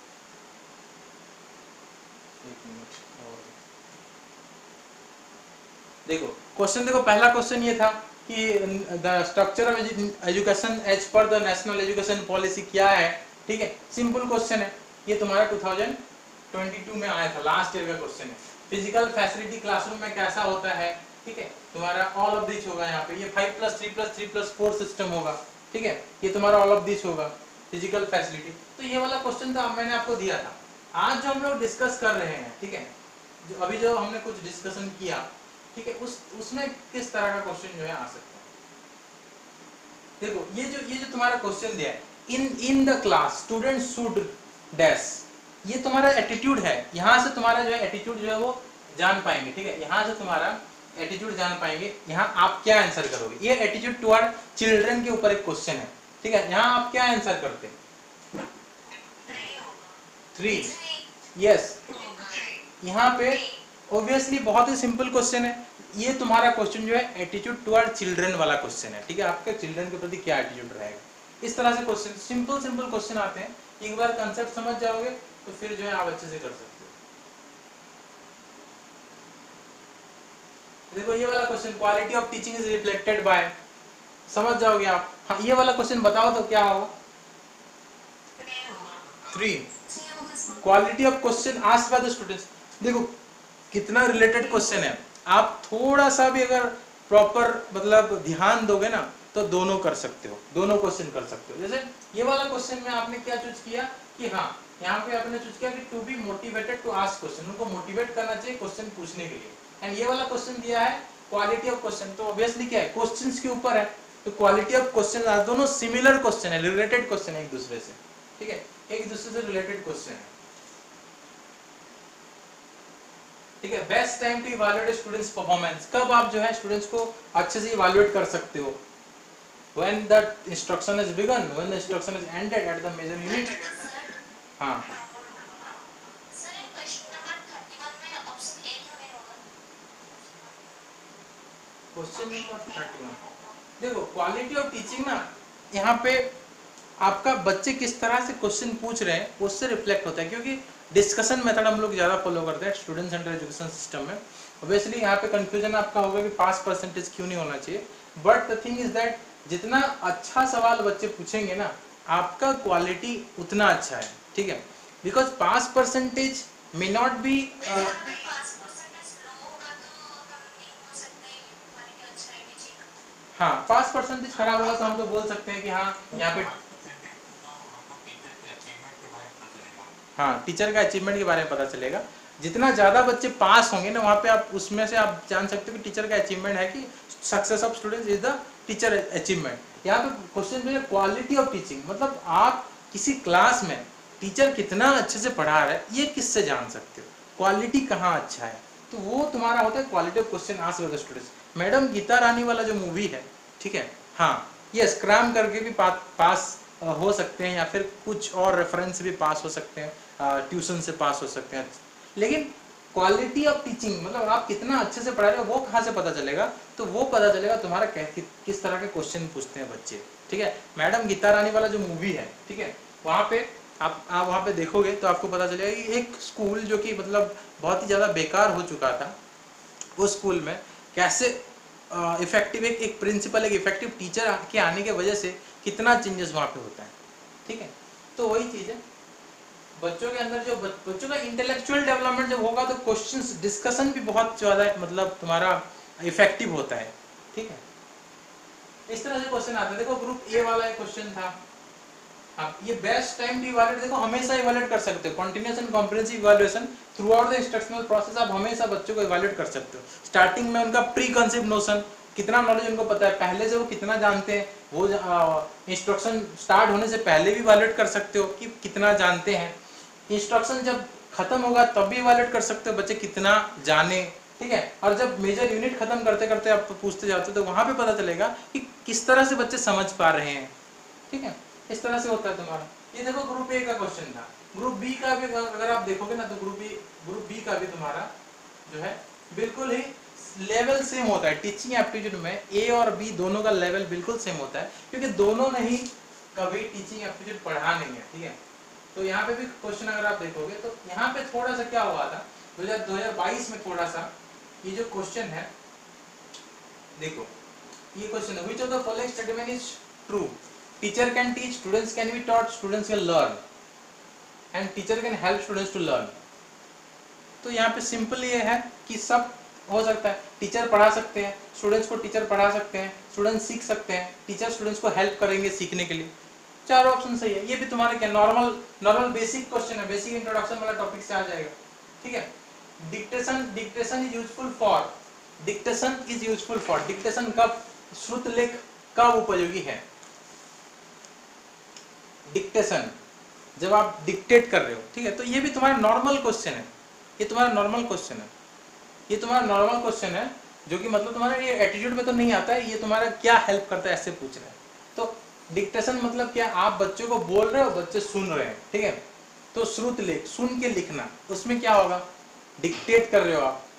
देखो क्वेश्चन देखो, पहला क्वेश्चन ये था कि the structure of education as per the national education policy क्या है, ठीक है, सिंपल क्वेश्चन है। ये तुम्हारा दो हज़ार बाईस में आया था, लास्ट ईयर का क्वेश्चन है। फिजिकल फैसिलिटी क्लासरूम में कैसा होता है, ठीक है, तुम्हारा ऑल ऑफ दिस होगा यहाँ पे। ये five plus three plus three plus four system होगा, ठीक है, ये तुम्हारा ऑल ऑफ दिस होगा, फिजिकल फैसिलिटी। तो ये वाला क्वेश्चन था मैंने आपको दिया था। आज जो हम लोग डिस्कस कर रहे हैं, ठीक है, जो अभी जो हमने कुछ डिस्कशन किया, ठीक है, उस उसमें किस तरह का क्वेश्चन जो है आ सकता है। देखो ये जो ये जो तुम्हारा क्वेश्चन दिया है, in in the class student should dash, ये तुम्हारा एटीट्यूड है। यहाँ से तुम्हारा जो है एटीट्यूड जो है वो जान पाएंगे, ठीक है, यहाँ से तुम्हारा एटीट्यूड जान पाएंगे। यहाँ आप क्या आंसर करोगे, ये एटीट्यूड टुवर्ड चिल्ड्रन के ऊपर एक क्वेश्चन है, ठीक है। यहाँ आप क्या आंसर करते हैं, थ्री, यस। यहाँ पे ऑब्वियसली बहुत ही सिंपल क्वेश्चन है। ये तुम्हारा क्वेश्चन जो है एटीट्यूड टुवर्ड चिल्ड्रन वाला क्वेश्चन है, ठीक है, आपके चिल्ड्रन के प्रति क्या एटीट्यूड रहेगा। इस तरह से क्वेश्चन, सिंपल सिंपल क्वेश्चन आते हैं। एक बार कंसेप्ट समझ जाओगे तो फिर जो है आप अच्छे से कर सकते हो। देखो ये वाला question, quality of teaching is reflected by, समझ जाओगे आप। हाँ ये वाला क्वेश्चन बताओ तो क्या होगा, three. Quality of question asked by the students, देखो कितना रिलेटेड क्वेश्चन है। आप थोड़ा सा भी अगर प्रॉपर मतलब ध्यान दोगे ना तो दोनों कर सकते हो, दोनों क्वेश्चन कर सकते हो। जैसे ये वाला क्वेश्चन में आपने क्या चूज किया कि हाँ यहाँ पे आपने चूज किया कि to be motivated to ask question, उनको मोटिवेट करना चाहिए क्वेश्चन पूछने के लिए। एंड ये वाला क्वेश्चन दिया है क्वालिटी ऑफ क्वेश्चन, तो ऑब्वियसली क्या है, क्वेश्चंस के ऊपर है, तो क्वालिटी ऑफ क्वेश्चन, दोनों सिमिलर क्वेश्चन है, रिलेटेड क्वेश्चन है एक दूसरे से, ठीक है, एक दूसरे से रिलेटेड क्वेश्चन है, ठीक है। Best time to evaluate students performance, कब आप जो है स्टूडेंट्स को अच्छे से इवैल्यूएट कर सकते हो, when the instruction is begun, when the instruction is ended at the major unit। हाँ क्वेश्चन नंबर थर्टी वन, देखो क्वालिटी ऑफ टीचिंग ना, यहाँ पे आपका बच्चे किस तरह से क्वेश्चन पूछ रहे हैं उससे रिफ्लेक्ट होता है, क्योंकि डिस्कशन मेथड हम लोग ज़्यादा फॉलो करते हैं स्टूडेंट सेंटर एजुकेशन सिस्टम में। ऑब्वियसली यहाँ पे कंफ्यूजन आपका होगा कि पास परसेंटेज क्यों नहीं होना चाहिए, but the thing is that जितना अच्छा सवाल बच्चे पूछेंगे ना आपका क्वालिटी उतना अच्छा है, ठीक है। Because pass percentage may not be, हाँ पास परसेंटेज खराब होगा तो हम लोग बोल सकते हैं कि हाँ यहाँ पे हाँ टीचर का अचीवमेंट के बारे में पता चलेगा। जितना ज़्यादा बच्चे पास होंगे ना वहाँ पे आप उसमें से आप जान सकते हो कि टीचर का अचीवमेंट है कि success of students is the teacher achievement. यहाँ पे क्वेश्चन में क्वालिटी ऑफ टीचिंग, मतलब आप किसी क्लास में टीचर कितना अच्छे से पढ़ा रहा है ये किससे जान सकते हो, क्वालिटी कहाँ अच्छा है, तो वो तुम्हारा होता है quality of question asked by the students. Madam Geeta Rani वाला जो मूवी है, ठीक है, हाँ ये स्क्रैम करके भी पा, पास हो सकते हैं या फिर कुछ और रेफरेंस भी पास हो सकते हैं, ट्यूशन से पास हो सकते हैं, लेकिन क्वालिटी ऑफ टीचिंग मतलब आप कितना अच्छे से पढ़ा रहे हो वो कहाँ से पता चलेगा, तो वो पता चलेगा तुम्हारा कि, किस तरह के क्वेश्चन पूछते हैं बच्चे, ठीक है। मैडम गीता रानी वाला जो मूवी है, ठीक है, वहाँ पे आप आप वहाँ पे देखोगे तो आपको पता चलेगा कि एक स्कूल जो कि मतलब बहुत ही ज़्यादा बेकार हो चुका था, उस स्कूल में कैसे इफेक्टिव एक एक प्रिंसिपल एक इफेक्टिव टीचर के आने के वजह से कितना चेंजेस वहाँ पे होता है, ठीक है। तो वही चीज़ है बच्चों के अंदर, जो बच्चों का इंटेलेक्चुअल डेवलपमेंट जब होगा तो क्वेश्चंस डिस्कशन भी बहुत ज़्यादा मतलब तुम्हारा इफेक्टिव होता है, ठीक है। इस तरह से क्वेश्चन आते हैं। देखो ग्रुप ए वाला एक क्वेश्चन था, आप ये बेस्ट टाइम टू इवैल्यूएट, देखो हमेशा इवैल्यूएट कर सकते हो, continuous and comprehensive evaluation throughout the instructional process, आप हमेशा बच्चों को इवैल्यूएट कर सकते हो। स्टार्टिंग में उनका प्री कंसेप्ट नोशन, कितना नॉलेज उनको पता है, पहले से वो कितना जानते हैं, वो इंस्ट्रक्शन स्टार्ट होने से पहले भी इवैल्यूएट कर सकते हो कि कितना जानते हैं। इंस्ट्रक्शन जब खत्म होगा तब भी इवैल्यूएट कर सकते हो बच्चे कितना जाने, ठीक है। और जब मेजर यूनिट खत्म करते करते आप पूछते जाते हो तो वहां पे पता चलेगा कि किस तरह से बच्चे समझ पा रहे हैं, ठीक है। इस तरह से होता है तुम्हारा। ये देखो ग्रुप ए का क्वेश्चन था। ग्रुप बी का भी अगर आप देखोगे ना तो ग्रुप बी ग्रुप बी का भी तुम्हारा जो है बिल्कुल ही लेवल सेम होता है। टीचिंग एप्टीट्यूड में ए और बी दोनों का लेवल बिल्कुल सेम होता है, क्योंकि दोनों ने ही कभी टीचिंग एप्टीट्यूड पढ़ा नहीं है, ठीक है। तो यहाँ पे भी क्वेश्चन अगर आप देखोगे तो यहाँ पे थोड़ा सा क्या हुआ था दो हज़ार बाईस में, थोड़ा सा ये जो क्वेश्चन है देखो, ये क्वेश्चन है which of the following statement is true, teacher can teach, students can be taught, students can learn and teacher can help students to learn. तो यहाँ पे सिंपल ये है कि सब हो सकता है, टीचर पढ़ा सकते हैं, स्टूडेंट्स को टीचर पढ़ा सकते हैं, स्टूडेंट्स सीख सकते हैं, टीचर स्टूडेंट्स को हेल्प करेंगे सीखने के लिए। चार ऑप्शन सही है। ये भी तुम्हारे क्या नॉर्मल नॉर्मल बेसिक क्वेश्चन है, बेसिक इंट्रोडक्शन वाला टॉपिक से आ जाएगा, ठीक है। Dictation dictation is useful for, dictation is useful for, dictation कब, श्रुत लेख कब उपयोगी है। डिक्टेशन जब आप डिक्टेट कर रहे हो, ठीक है। तो ये भी तुम्हारा नॉर्मल क्वेश्चन है, ये तुम्हारा नॉर्मल क्वेश्चन है, ये तुम्हारा नॉर्मल क्वेश्चन है जो कि मतलब तुम्हारा ये एटीट्यूड में तो नहीं आता है, ये तुम्हारा क्या हेल्प करता है ऐसे पूछ रहे हैं। तो डिक्टेशन मतलब क्या, आप बच्चों को बोल रहे हो, बच्चे सुन रहे हैं, ठीक है। तो श्रुत लेख, सुन के लिखना, उसमें क्या होगा, डिक्टेट कर रहे हो आप,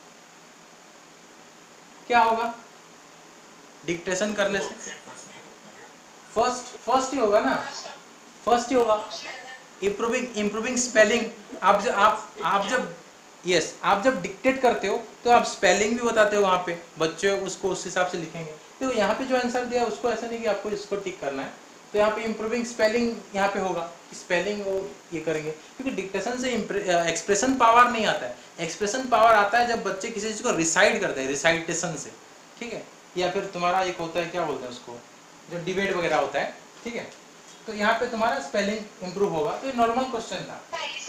क्या होगा डिक्टेशन करने से, फर्स्ट फर्स्ट ही होगा ना, फर्स्ट ही होगा। इम्प्रूविंग इम्प्रूविंग स्पेलिंग, आप जब आप आप जब यस yes, आप जब डिक्टेट करते हो तो आप स्पेलिंग भी बताते हो वहाँ पे, बच्चे उसको उस हिसाब से लिखेंगे। तो यहाँ पे जो आंसर दिया उसको ऐसा नहीं कि आपको इसको टिक करना है, तो यहाँ पे इम्प्रूविंग स्पेलिंग यहाँ पे होगा, स्पेलिंग वो ये करेंगे, क्योंकि डिक्टेशन से एक्सप्रेशन पावर नहीं आता है। एक्सप्रेशन पावर आता है जब बच्चे किसी चीज़ को रिसाइट करते हैं, रिसाइटेशन से, ठीक है। या फिर तुम्हारा एक होता है क्या बोलते हैं उसको, जो डिबेट वगैरह होता है, ठीक है। तो यहाँ पे तुम्हारा स्पेलिंग इम्प्रूव होगा। तो ये नॉर्मल क्वेश्चन था।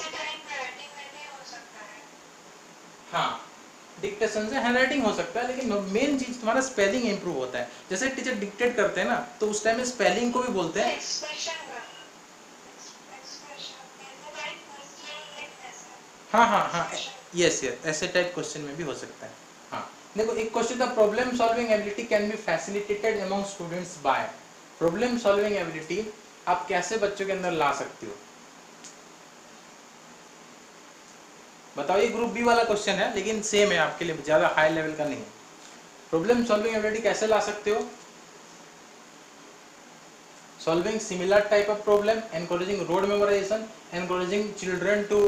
हाँ डिक्टेशन से हैंडराइटिंग हो सकता है, लेकिन मेन चीज तुम्हारा स्पेलिंग इंप्रूव होता है। जैसे टीचर डिक्टेट करते हैं ना तो उस टाइम में स्पेलिंग को भी बोलते हैं, हाँ हाँ हाँ यस यस, ऐसे टाइप क्वेश्चन में भी हो सकता है। हाँ देखो एक क्वेश्चन था, problem solving ability can be facilitated among students by, problem solving ability आप कैसे बच्चों के अंदर ला सकते हो, बताओ। ये ग्रुप बी वाला क्वेश्चन है लेकिन सेम है आपके लिए, ज्यादा हाई लेवल का नहीं है। प्रॉब्लम सॉल्विंग एबिलिटी कैसे ला सकते हो? Solving similar type of problem, encouraging rote memorization, encouraging children to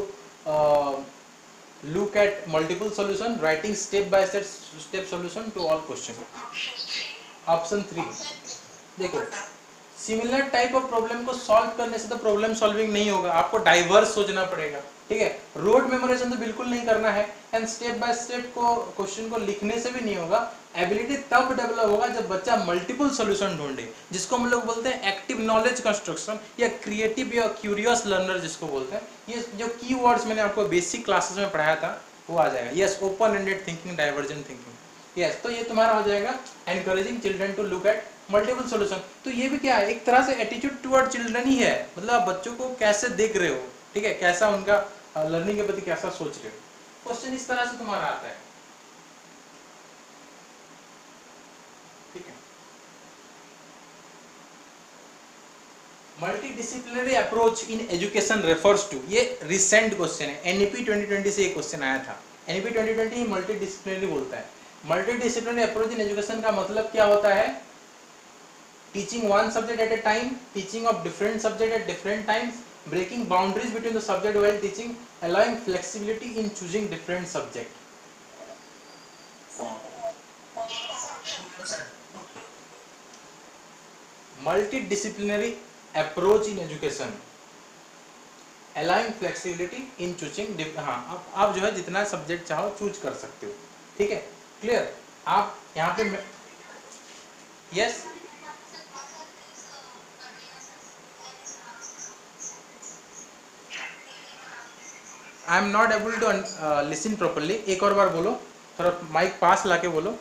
look at multiple solution, writing step by step step solution to all question. Option three. देखो सिमिलर टाइप ऑफ प्रॉब्लम को सॉल्व करने से तो प्रॉब्लम सॉल्विंग नहीं होगा, आपको डाइवर्स सोचना पड़ेगा, ठीक है। रोड मेमोराइजेशन तो बिल्कुल नहीं करना है, एंड स्टेप बाय स्टेप को क्वेश्चन को लिखने से भी नहीं होगा। एबिलिटी तब डेवलप होगा जब बच्चा मल्टीपल सॉल्यूशन ढूंढे, जिसको हम लोग बोलते हैं एक्टिव नॉलेज कंस्ट्रक्शन या क्रिएटिव या क्यूरियस लर्नर जिसको बोलते हैं। ये जो कीवर्ड्स मैंने आपको बेसिक क्लासेस में पढ़ाया था वो आ जाएगा। Yes, open ended thinking, divergent thinking, yes yes, तो ये तुम्हारा हो जाएगा encouraging children to look at multiple solution. तो ये भी क्या है, एक तरह से एटीट्यूड टुवर्ड चिल्ड्रन ही है, मतलब आप बच्चों को कैसे देख रहे हो, ठीक है, कैसा उनका लर्निंग के प्रति कैसा सोच रहे हो। क्वेश्चन इस तरह से तुम्हारा आता है, ठीक है। Multidisciplinary approach in education refers to, ये रिसेंट क्वेश्चन है, एनईपी ट्वेंटी ट्वेंटी से ये क्वेश्चन आया था। एनईपी ट्वेंटी ट्वेंटी मल्टीडिसिप्लिनरी बोलता है। मल्टीडिसिप्लिनरी अप्रोच इन एजुकेशन का मतलब क्या होता है? Teaching one subject at a time, teaching of different subject at different times, breaking boundaries between the subject while teaching, allowing flexibility in choosing different subject. Multidisciplinary approach in education, allowing flexibility in choosing, हाँ आप, आप जो है जितना सब्जेक्ट चाहो चूज कर सकते हो, ठीक है, क्लियर। आप यहाँ पे yes, I am not able to listen properly, एक और बार बोलो, थोड़ा माइक पास लाके बोलो।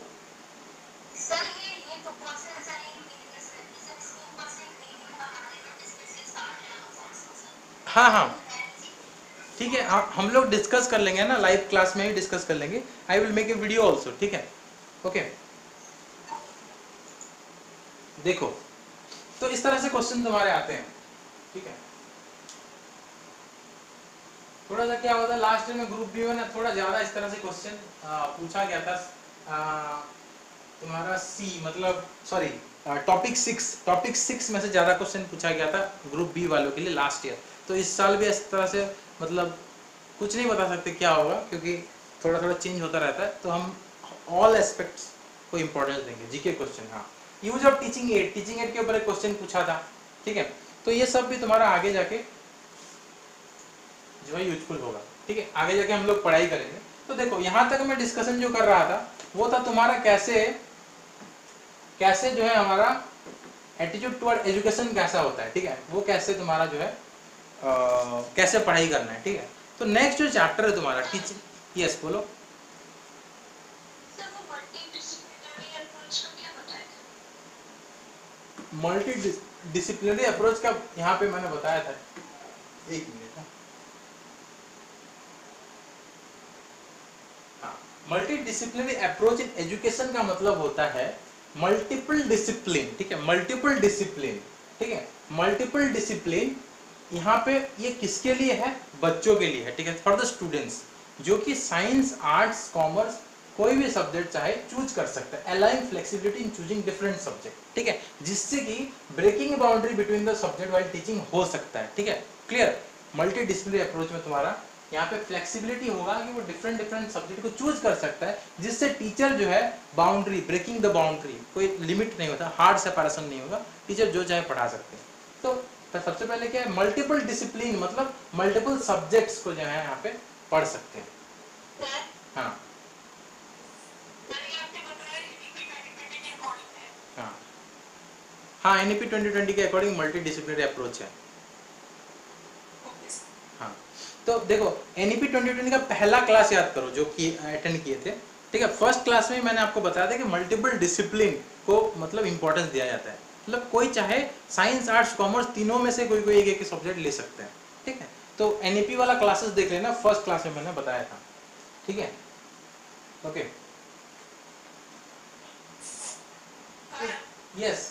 हाँ हाँ ठीक है, आप हम लोग डिस्कस कर लेंगे ना, लाइव क्लास में ही डिस्कस कर लेंगे। I will make a video also, ठीक है, ओके। देखो तो इस तरह से क्वेश्चन तुम्हारे आते हैं, ठीक है। थोड़ा सा क्या होता है, लास्ट में ग्रुप बी में ना थोड़ा ज्यादा इस तरह से क्वेश्चन पूछा गया था। आ, तुम्हारा सी मतलब sorry topic six topic six में से ज्यादा क्वेश्चन पूछा गया था ग्रुप बी वालों के लिए लास्ट ईयर। तो इस साल भी इस तरह से मतलब कुछ नहीं बता सकते क्या होगा, क्योंकि थोड़ा थोड़ा चेंज होता रहता है। तो हम ऑल एस्पेक्ट्स को इम्पोर्टेंस देंगे, जीके क्वेश्चन। हाँ, use of teaching aid, teaching aid के ऊपर एक क्वेश्चन पूछा था, ठीक है। तो ये सब भी तुम्हारा आगे जाके जो है यूजफुल होगा, ठीक है, आगे जाके हम लोग पढ़ाई करेंगे। तो देखो यहाँ तक मैं डिस्कशन जो कर रहा था वो था तुम्हारा कैसे कैसे जो है हमारा एटीट्यूड टुवर्ड एजुकेशन कैसा होता है, ठीक है, वो कैसे तुम्हारा जो है आ, कैसे पढ़ाई करना है, ठीक है। तो नेक्स्ट जो चैप्टर है तुम्हारा टीचिंग, यस बोलो। मल्टी डिसिप्लिनरी अप्रोच का यहाँ पे मैंने बताया था, एक मिनट। हाँ, multi disciplinary approach in education का मतलब होता है मल्टीपल डिसिप्लिन, ठीक है, मल्टीपल डिसिप्लिन, ठीक है, मल्टीपल डिसिप्लिन। यहाँ पे ये किसके लिए है? बच्चों के लिए है, ठीक है, फॉर द स्टूडेंट्स, जो कि साइंस, आर्ट्स, कॉमर्स कोई भी सब्जेक्ट चाहे चूज कर सकता है, allowing flexibility in choosing different subject, ठीक है, जिससे कि breaking boundary between the subject while teaching हो सकता है, ठीक है, क्लियर। मल्टी डिसिप्लिनरी अप्रोच में तुम्हारा यहाँ पे फ्लेक्सिबिलिटी होगा कि वो डिफरेंट डिफरेंट सब्जेक्ट को चूज कर सकता है, जिससे टीचर जो है बाउंड्री, ब्रेकिंग द बाउंड्री, कोई लिमिट नहीं होता, हार्ड सेपरेशन नहीं होगा, टीचर जो चाहे पढ़ा सकते हैं। तो, तो सबसे पहले क्या है, मल्टीपल डिसिप्लिन मतलब मल्टीपल सब्जेक्ट्स को जो है यहाँ पे पढ़ सकते हैं। हाँ हाँ हाँ एनईपी ट्वेंटी ट्वेंटी के अकॉर्डिंग मल्टी डिसिप्लिनरी अप्रोच है। हाँ, तो देखो एनईपी ट्वेंटी ट्वेंटी का पहला क्लास याद करो जो कि अटेंड किए थे, ठीक है। फर्स्ट क्लास में मैंने आपको बताया था कि मल्टीपल डिसिप्लिन को मतलब इंपॉर्टेंस दिया जाता है, मतलब कोई चाहे साइंस, आर्ट्स, कॉमर्स तीनों में से कोई कोई एक एक सब्जेक्ट ले सकते हैं, ठीक है। तो एनईपी वाला क्लासेस देख लेना, फर्स्ट क्लास में मैंने बताया था, ठीक है, okay, yes.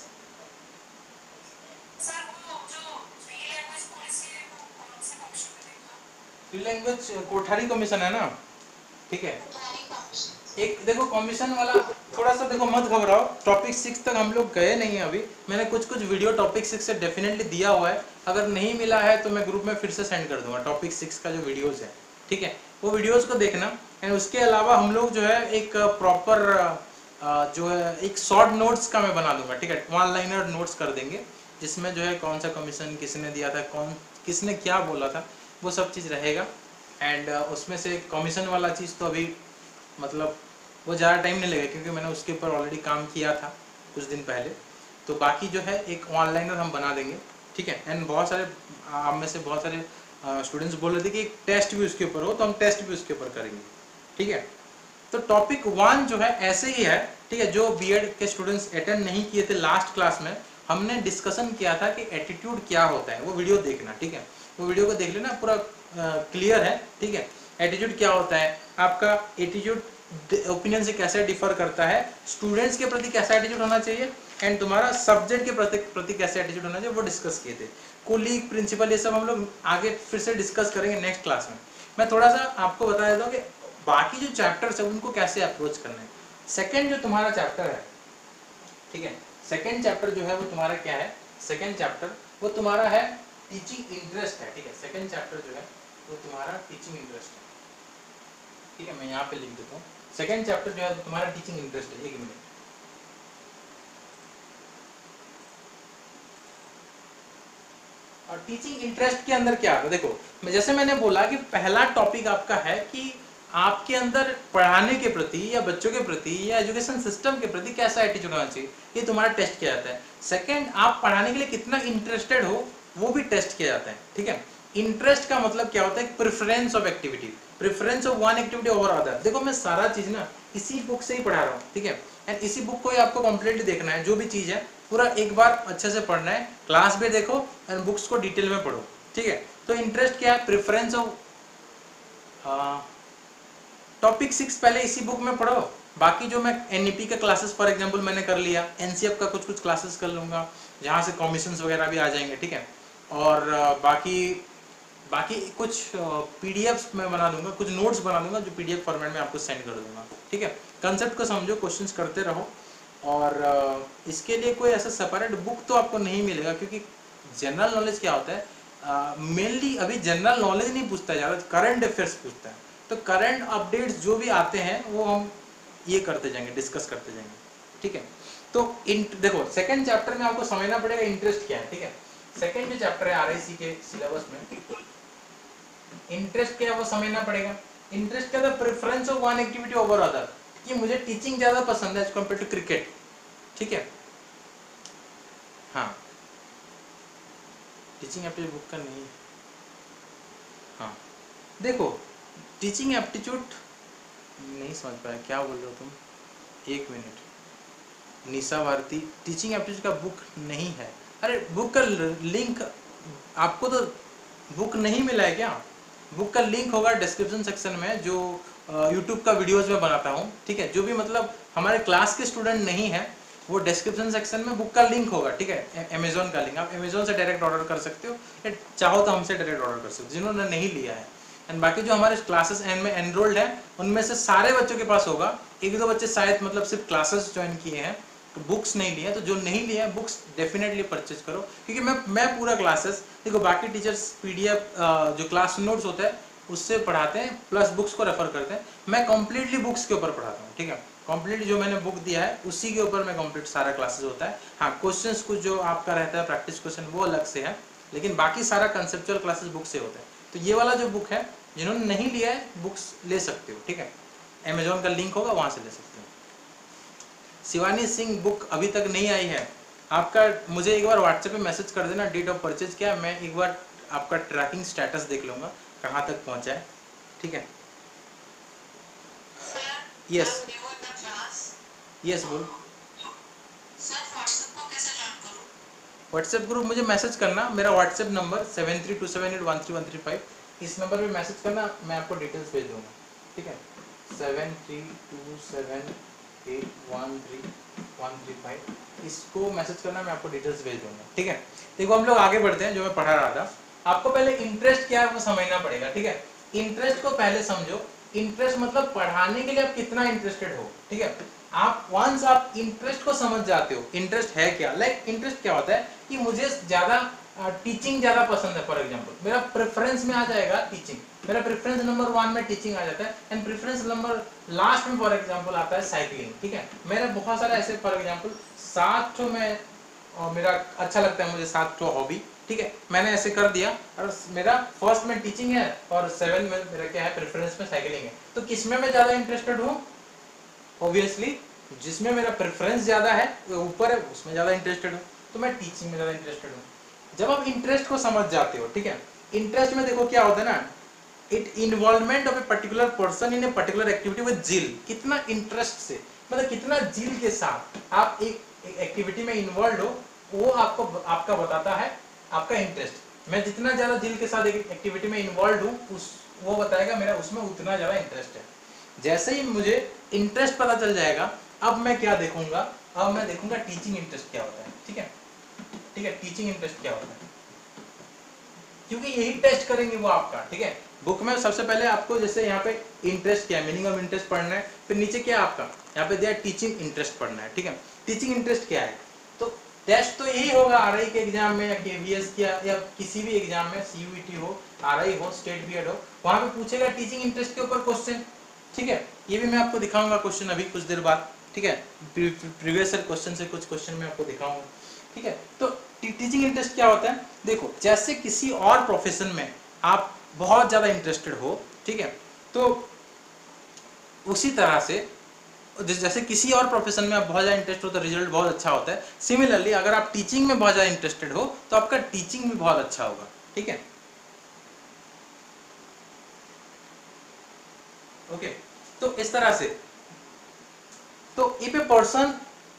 Free language Kothari commission है ना, ठीक है, एक देखो कमीशन वाला थोड़ा सा देखो, मत घबराओ, टॉपिक सिक्स तक हम लोग गए नहीं हैं अभी। मैंने कुछ कुछ वीडियो टॉपिक सिक्स से डेफिनेटली दिया हुआ है, अगर नहीं मिला है तो मैं ग्रुप में फिर से सेंड कर दूंगा टॉपिक सिक्स का जो वीडियोस है, ठीक है, वो वीडियोस को देखना। एंड उसके अलावा हम लोग जो है एक प्रॉपर जो है एक शॉर्ट नोट्स का मैं बना दूंगा, ठीक है, वन लाइनर नोट्स कर देंगे, जिसमें जो है कौन सा कमीशन किसने दिया था, कौन किसने क्या बोला था, वो सब चीज़ रहेगा। एंड उसमें से कमीशन वाला चीज़ तो अभी मतलब वो ज़्यादा टाइम नहीं लगेगा, क्योंकि मैंने उसके ऊपर ऑलरेडी काम किया था कुछ दिन पहले। तो बाकी जो है एक ऑनलाइनर हम बना देंगे, ठीक है। एंड बहुत सारे आप में से बहुत सारे स्टूडेंट्स बोल रहे थे कि एक टेस्ट भी उसके ऊपर हो, तो हम टेस्ट भी उसके ऊपर करेंगे, ठीक है। तो टॉपिक वन जो है ऐसे ही है, ठीक है। जो बीएड के स्टूडेंट्स अटेंड नहीं किए थे लास्ट क्लास में, हमने डिस्कशन किया था कि एटीट्यूड क्या होता है, वो वीडियो देखना, ठीक है, वो वीडियो को देख लेना, पूरा क्लियर है, ठीक है। एटीट्यूड क्या होता है, आपका एटीट्यूड ओपिनियन से कैसे डिफर करता है, स्टूडेंट्स के प्रति कैसा एटीट्यूड होना चाहिए, एंड तुम्हारा सब्जेक्ट के प्रति प्रति कैसे एटीट्यूड होना चाहिए, वो डिस्कस किए थे। कोलीग, प्रिंसिपल, ये सब हम लोग आगे फिर से डिस्कस करेंगे नेक्स्ट क्लास में। मैं थोड़ा सा आपको बता देता हूँ कि बाकी जो चैप्टर्स है उनको कैसे अप्रोच करना है। सेकेंड जो तुम्हारा चैप्टर है, ठीक है, सेकेंड चैप्टर जो है वो तुम्हारा क्या है, सेकेंड चैप्टर वो तुम्हारा है टीचिंग इंटरेस्ट है, ठीक है। सेकेंड चैप्टर जो है वो तुम्हारा टीचिंग इंटरेस्ट है, ठीक है, मैं यहाँ पे लिख देता हूँ। सेकेंड चैप्टर जो है तो तुम्हारा टीचिंग इंटरेस्ट है। एक मिनट, और टीचिंग इंटरेस्ट के अंदर क्या आता है, देखो मैं जैसे मैंने बोला कि पहला टॉपिक आपका है कि आपके अंदर पढ़ाने के प्रति या बच्चों के प्रति या एजुकेशन सिस्टम के प्रति कैसा एटीट्यूड होना चाहिए, ये तुम्हारा टेस्ट किया जाता है। सेकंड, आप पढ़ाने के लिए कितना इंटरेस्टेड हो, वो भी टेस्ट किया जाता है, ठीक है। इंटरेस्ट का मतलब क्या होता है, preference of activity, preference of one activity over other. देखो मैं सारा चीज ना इसी बुक से ही पढ़ा रहा हूँ, ठीक है, एंड इसी बुक को ही आपको कंप्लीटली देखना है। जो भी चीज है पूरा एक बार अच्छे से पढ़ना है, क्लास भी देखो एंड बुक्स को डिटेल में पढ़ो, ठीक है। तो इंटरेस्ट क्या है, प्रेफरेंस ऑफ टॉपिक सिक्स पहले इसी बुक में पढ़ो। बाकी जो मैं एनईपी का क्लासेस फॉर एग्जांपल मैंने कर लिया, एनसीएफ का कुछ कुछ क्लासेस कर लूँगा जहाँ से कमीशंस वगैरह भी आ जाएंगे, ठीक है। और बाकी बाकी कुछ पीडीएफ्स मैं बना दूंगा, कुछ नोट्स बना दूंगा जो पीडीएफ फॉर्मेट में आपको सेंड कर दूंगा, ठीक है। कंसेप्ट को समझो, क्वेश्चंस करते रहो, और इसके लिए कोई ऐसा सेपरेट बुक तो आपको नहीं मिलेगा, क्योंकि जनरल नॉलेज क्या होता है, मेनली uh, अभी जनरल नॉलेज नहीं पूछता है ज़्यादा, करंट अफेयर्स पूछता है। तो करंट अपडेट्स जो भी आते हैं वो हम ये करते जाएंगे, डिस्कस करते जाएंगे, ठीक है। तो इन देखो सेकंड चैप्टर में आपको समझना पड़ेगा इंटरेस्ट क्या है, ठीक है। सेकंड जो चैप्टर है आरआईसी के सिलेबस में, इंटरेस्ट क्या है वो समझना पड़ेगा। इंटरेस्ट क्या है, preference of one activity over other, कि मुझे टीचिंग ज्यादा पसंद है एज कम्पेयर टू क्रिकेट, ठीक है। हाँ, टीचिंग एप्टीट्यूड बुक का नहीं, हाँ देखो टीचिंग एप्टीट्यूड नहीं समझ पाया, क्या बोल रहे हो तुम, एक minute. Nisha Bharti, teaching aptitude का बुक नहीं है। अरे बुक का लिंक आपको तो बुक नहीं मिला है क्या, बुक का लिंक होगा डिस्क्रिप्शन सेक्शन में, जो यूट्यूब का वीडियोस में बनाता हूँ, ठीक है। जो भी मतलब हमारे क्लास के स्टूडेंट नहीं है, वो डिस्क्रिप्शन सेक्शन में बुक का लिंक होगा, ठीक है, अमेजोन का लिंक, आप अमेजोन से डायरेक्ट ऑर्डर कर सकते हो, या चाहो तो हमसे डायरेक्ट ऑर्डर कर सकते हो जिन्होंने नहीं लिया है। एंड बाकी जो हमारे क्लासेस एंड में एनरोल्ड है उनमें से सारे बच्चों के पास होगा, एक दो बच्चे शायद मतलब सिर्फ क्लासेस ज्वाइन किए हैं तो बुक्स नहीं लिए, तो जो नहीं लिए हैं बुक्स डेफिनेटली परचेज करो, क्योंकि मैं मैं पूरा क्लासेस देखो, बाकी टीचर्स पीडीएफ जो क्लास नोट्स होता है उससे पढ़ाते हैं, प्लस बुक्स को रेफर करते हैं, मैं कम्प्लीटली बुक्स के ऊपर पढ़ाता हूँ, ठीक है। कंप्लीट जो मैंने बुक दिया है उसी के ऊपर मैं कंप्लीट सारा क्लासेस होता है। हाँ, क्वेश्चंस कुछ जो आपका रहता है प्रैक्टिस क्वेश्चन वो अलग से है, लेकिन बाकी सारा कंसेप्चुअल क्लासेस बुक से होता है। तो ये वाला जो बुक है, जिन्होंने नहीं लिया है बुक्स ले सकते हो, ठीक है, अमेजोन का लिंक होगा वहाँ से ले सकते हो। शिवानी सिंह बुक अभी तक नहीं आई है, आपका मुझे एक बार व्हाट्सएप पे मैसेज कर देना, डेट ऑफ परचेज क्या है, मैं एक बार आपका ट्रैकिंग स्टेटस देख लूँगा कहाँ तक पहुँचा है, ठीक है। यस यस बोल। व्हाट्सएप ग्रुप मुझे मैसेज करना, मेरा WhatsApp number seven three two seven eight one three one three five, इस नंबर पे मैसेज करना, मैं आपको डिटेल्स भेज दूँगा, ठीक है। Seven three two seven eight one three one three five, इसको मैसेज करना, मैं आपको डिटेल्स भेज दूँगा, ठीक है। देखो हम लोग आगे बढ़ते हैं, जो मैं पढ़ा रहा था, आपको पहले इंटरेस्ट क्या है वो समझना पड़ेगा, ठीक है। इंटरेस्ट को पहले समझो इंटरेस्ट मतलब पढ़ाने के लिए आप कितना इंटरेस्टेड हो, ठीक है। आप वंस आप इंटरेस्ट को समझ जाते हो, इंटरेस्ट है क्या, लाइक इंटरेस्ट क्या होता है कि मुझे ज्यादा टीचिंग ज्यादा पसंद है, फॉर एग्जांपल मेरा प्रेफरेंस में आ जाएगा टीचिंग, मेरा प्रेफरेंस नंबर वन में टीचिंग आ जाता है, एंड प्रेफरेंस नंबर लास्ट में फॉर एग्जांपल आता है साइकिलिंग, ठीक है। मेरे बहुत सारे ऐसे फॉर एग्जांपल सात तो मैं और मेरा अच्छा लगता है मुझे सात तो हॉबी, ठीक है, मैंने ऐसे कर दिया, और मेरा फर्स्ट में टीचिंग है और सेवन में मेरा क्या है प्रेफरेंस में साइकिलिंग है। तो किसमें मैं ज्यादा इंटरेस्टेड हूँ, ऑब्वियसली जिसमें मेरा प्रेफरेंस ज्यादा है वो ऊपर है उसमें ज्यादा इंटरेस्टेड हूँ, तो मैं टीचिंग में ज्यादा इंटरेस्टेड हूँ। जब आप इंटरेस्ट को समझ जाते हो, ठीक है, इंटरेस्ट में देखो क्या होता है ना, it involvement of a particular person in a particular activity with zeal, कितना इंटरेस्ट से मतलब कितना जिल के साथ आप एक एक्टिविटी में इन्वॉल्व हो, वो आपको आपका बताता है आपका इंटरेस्ट। मैं जितना ज्यादा जिल के साथ एक एक्टिविटी में इन्वॉल्व हूँ उस वो बताएगा मेरा उसमें उतना ज्यादा इंटरेस्ट है। जैसे ही मुझे इंटरेस्ट पता चल जाएगा, अब मैं क्या देखूंगा, अब मैं देखूंगा टीचिंग इंटरेस्ट क्या होता है, ठीक है, ठीक है, टीचिंग इंटरेस्ट क्या होता है, क्योंकि यही टेस्ट करेंगे वो आपका, ठीक है। बुक में सबसे पहले आपको जैसे यहाँ पे इंटरेस्ट क्या है, मीनिंग ऑफ इंटरेस्ट पढ़ना है, फिर नीचे क्या है आपका यहाँ पे दिया टीचिंग इंटरेस्ट पढ़ना है, ठीक है। टीचिंग इंटरेस्ट क्या है, तो टेस्ट तो यही होगा आरआई के एग्जाम में या केवीएस या, या किसी भी एग्जाम में, सीयूईटी हो, आरआई हो, स्टेट बीएड हो, वहां पे पूछेगा टीचिंग इंटरेस्ट के ऊपर क्वेश्चन, ठीक है। ये भी मैं आपको दिखाऊंगा क्वेश्चन अभी कुछ देर बाद, ठीक है, प्रीवियस ईयर क्वेश्चन से कुछ क्वेश्चन मैं आपको दिखाऊंगा, ठीक है। तो टीचिंग इंटरेस्ट क्या होता है, देखो जैसे किसी और प्रोफेशन में आप बहुत ज्यादा इंटरेस्टेड हो, ठीक है, तो उसी तरह से जैसे किसी और प्रोफेशन में आप बहुत ज्यादा इंटरेस्ट हो तो रिजल्ट बहुत अच्छा होता है। सिमिलरली अगर आप टीचिंग में बहुत ज्यादा इंटरेस्टेड हो तो आपका टीचिंग भी बहुत अच्छा होगा, ठीक है, ओके। तो इस तरह से, तो if a person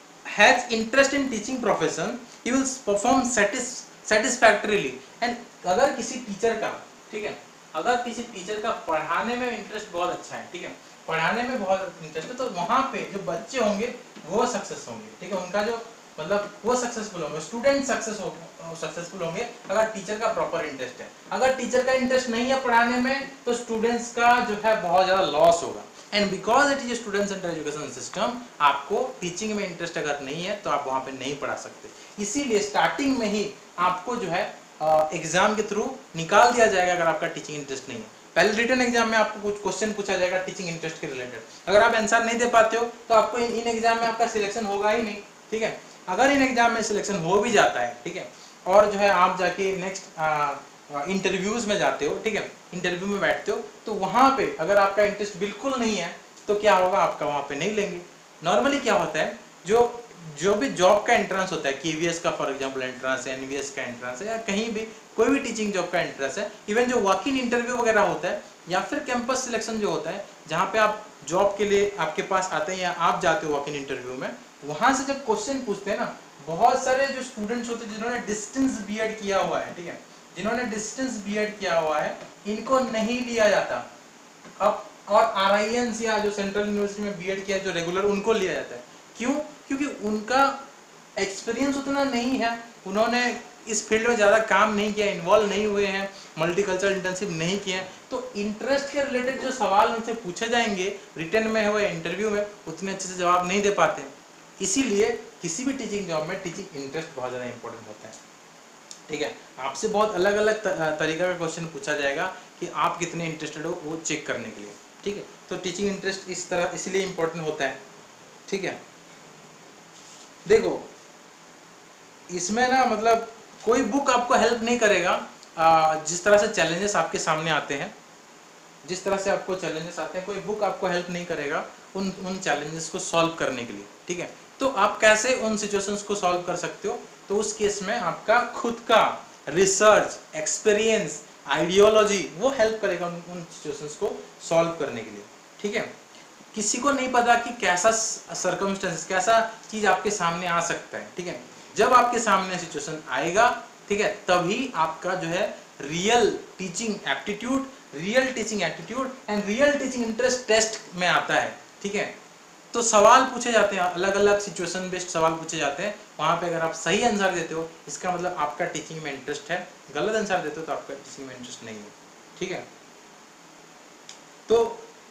has interest in teaching profession he will perform satisfactorily, and अगर किसी टीचर का, ठीक है, अगर किसी टीचर का पढ़ाने में इंटरेस्ट बहुत अच्छा है, ठीक है, पढ़ाने में बहुत इंटरेस्ट है, तो वहां पे जो बच्चे होंगे वो सक्सेस होंगे, ठीक है, उनका जो मतलब वो सक्सेसफुल होंगे, स्टूडेंट सक्सेस हो सक्सेसफुल होंगे अगर टीचर का प्रॉपर इंटरेस्ट है। अगर टीचर का इंटरेस्ट नहीं है पढ़ाने में तो स्टूडेंट्स का जो है बहुत ज्यादा लॉस होगा, and because it is student centre education system, आपको टीचिंग में इंटरेस्ट अगर नहीं है तो आप वहां पे नहीं पढ़ा सकते। इसीलिए स्टार्टिंग में ही आपको जो है एग्जाम के थ्रू निकाल दिया जाएगा अगर आपका टीचिंग इंटरेस्ट नहीं है। पहले रिटन एग्जाम में आपको कुछ क्वेश्चन पूछा जाएगा टीचिंग इंटरेस्ट के रिलेटेड, अगर आप आंसर नहीं दे पाते हो तो आपको इन, इन एग्जाम में आपका सिलेक्शन होगा ही नहीं, ठीक है। अगर इन एग्जाम में सिलेक्शन हो भी जाता है, ठीक है, और जो है आप जाके नेक्स्ट इंटरव्यूज में जाते हो, ठीक है, इंटरव्यू में बैठते हो, तो वहां पे अगर आपका इंटरेस्ट बिल्कुल नहीं है तो क्या होगा, आपका वहां पे नहीं लेंगे। नॉर्मली क्या होता है, जो जो भी जॉब का एंट्रेंस होता है, केवीएस का फॉर एग्जांपल एंट्रेंस है, एनवीएस का एंट्रेंस है, या कहीं भी कोई भी टीचिंग जॉब का एंट्रेंस है, इवन जो वॉक इन इंटरव्यू वगैरह होता है या फिर कैंपस सिलेक्शन जो होता है जहाँ पे आप जॉब के लिए आपके पास आते हैं या आप जाते हो वॉक इन इंटरव्यू में, वहां से जब क्वेश्चन पूछते हैं ना, बहुत सारे जो स्टूडेंट्स होते हैं जिन्होंने डिस्टेंस बीएड किया हुआ है, ठीक है, जिन्होंने डिस्टेंस बीएड किया हुआ है इनको नहीं लिया जाता। अब और आरआईएन या जो सेंट्रल यूनिवर्सिटी में बीएड किया जो रेगुलर, उनको लिया जाता है। क्यों? क्योंकि उनका एक्सपीरियंस उतना नहीं है, उन्होंने इस फील्ड में ज़्यादा काम नहीं किया, इन्वॉल्व नहीं हुए हैं, मल्टीकल्चरल इंटर्नशिप नहीं किए हैं, तो इंटरेस्ट के रिलेटेड जो सवाल उनसे पूछे जाएंगे रिटर्न में हो या इंटरव्यू में, उतने अच्छे से जवाब नहीं दे पाते। इसीलिए किसी भी टीचिंग जॉब में टीचिंग इंटरेस्ट बहुत ज़्यादा इंपॉर्टेंट होता है, ठीक है। आपसे बहुत अलग अलग तरीका का क्वेश्चन पूछा जाएगा कि आप कितने इंटरेस्टेड हो वो चेक करने के लिए, ठीक है। तो टीचिंग इंटरेस्ट इस तरह इसलिए इंपॉर्टेंट होता है, ठीक है। देखो इसमें ना मतलब कोई बुक आपको हेल्प नहीं करेगा, जिस तरह से चैलेंजेस आपके सामने आते हैं, जिस तरह से आपको चैलेंजेस आते हैं, कोई बुक आपको हेल्प नहीं करेगा उन उन चैलेंजेस को सॉल्व करने के लिए, ठीक है। तो आप कैसे उन सिचुएशंस को सॉल्व कर सकते हो, तो उस केस में आपका खुद का रिसर्च, एक्सपीरियंस, आइडियोलॉजी वो हेल्प करेगा उन उन सिचुएशंस को सॉल्व करने के लिए, ठीक है। किसी को नहीं पता कि कैसा सर्कमस्टेंसेस, कैसा चीज आपके सामने आ सकता है, ठीक है। जब आपके सामने सिचुएशन आएगा, ठीक है, तभी आपका जो है real teaching aptitude, real teaching aptitude and real teaching interest test में आता है, ठीक है। तो सवाल पूछे जाते हैं, अलग अलग सिचुएशन बेस्ड सवाल पूछे जाते हैं, वहां पे अगर आप सही आंसर देते हो इसका मतलब आपका टीचिंग में इंटरेस्ट है, गलत आंसर देते हो तो आपका टीचिंग में इंटरेस्ट नहीं है, ठीक है। तो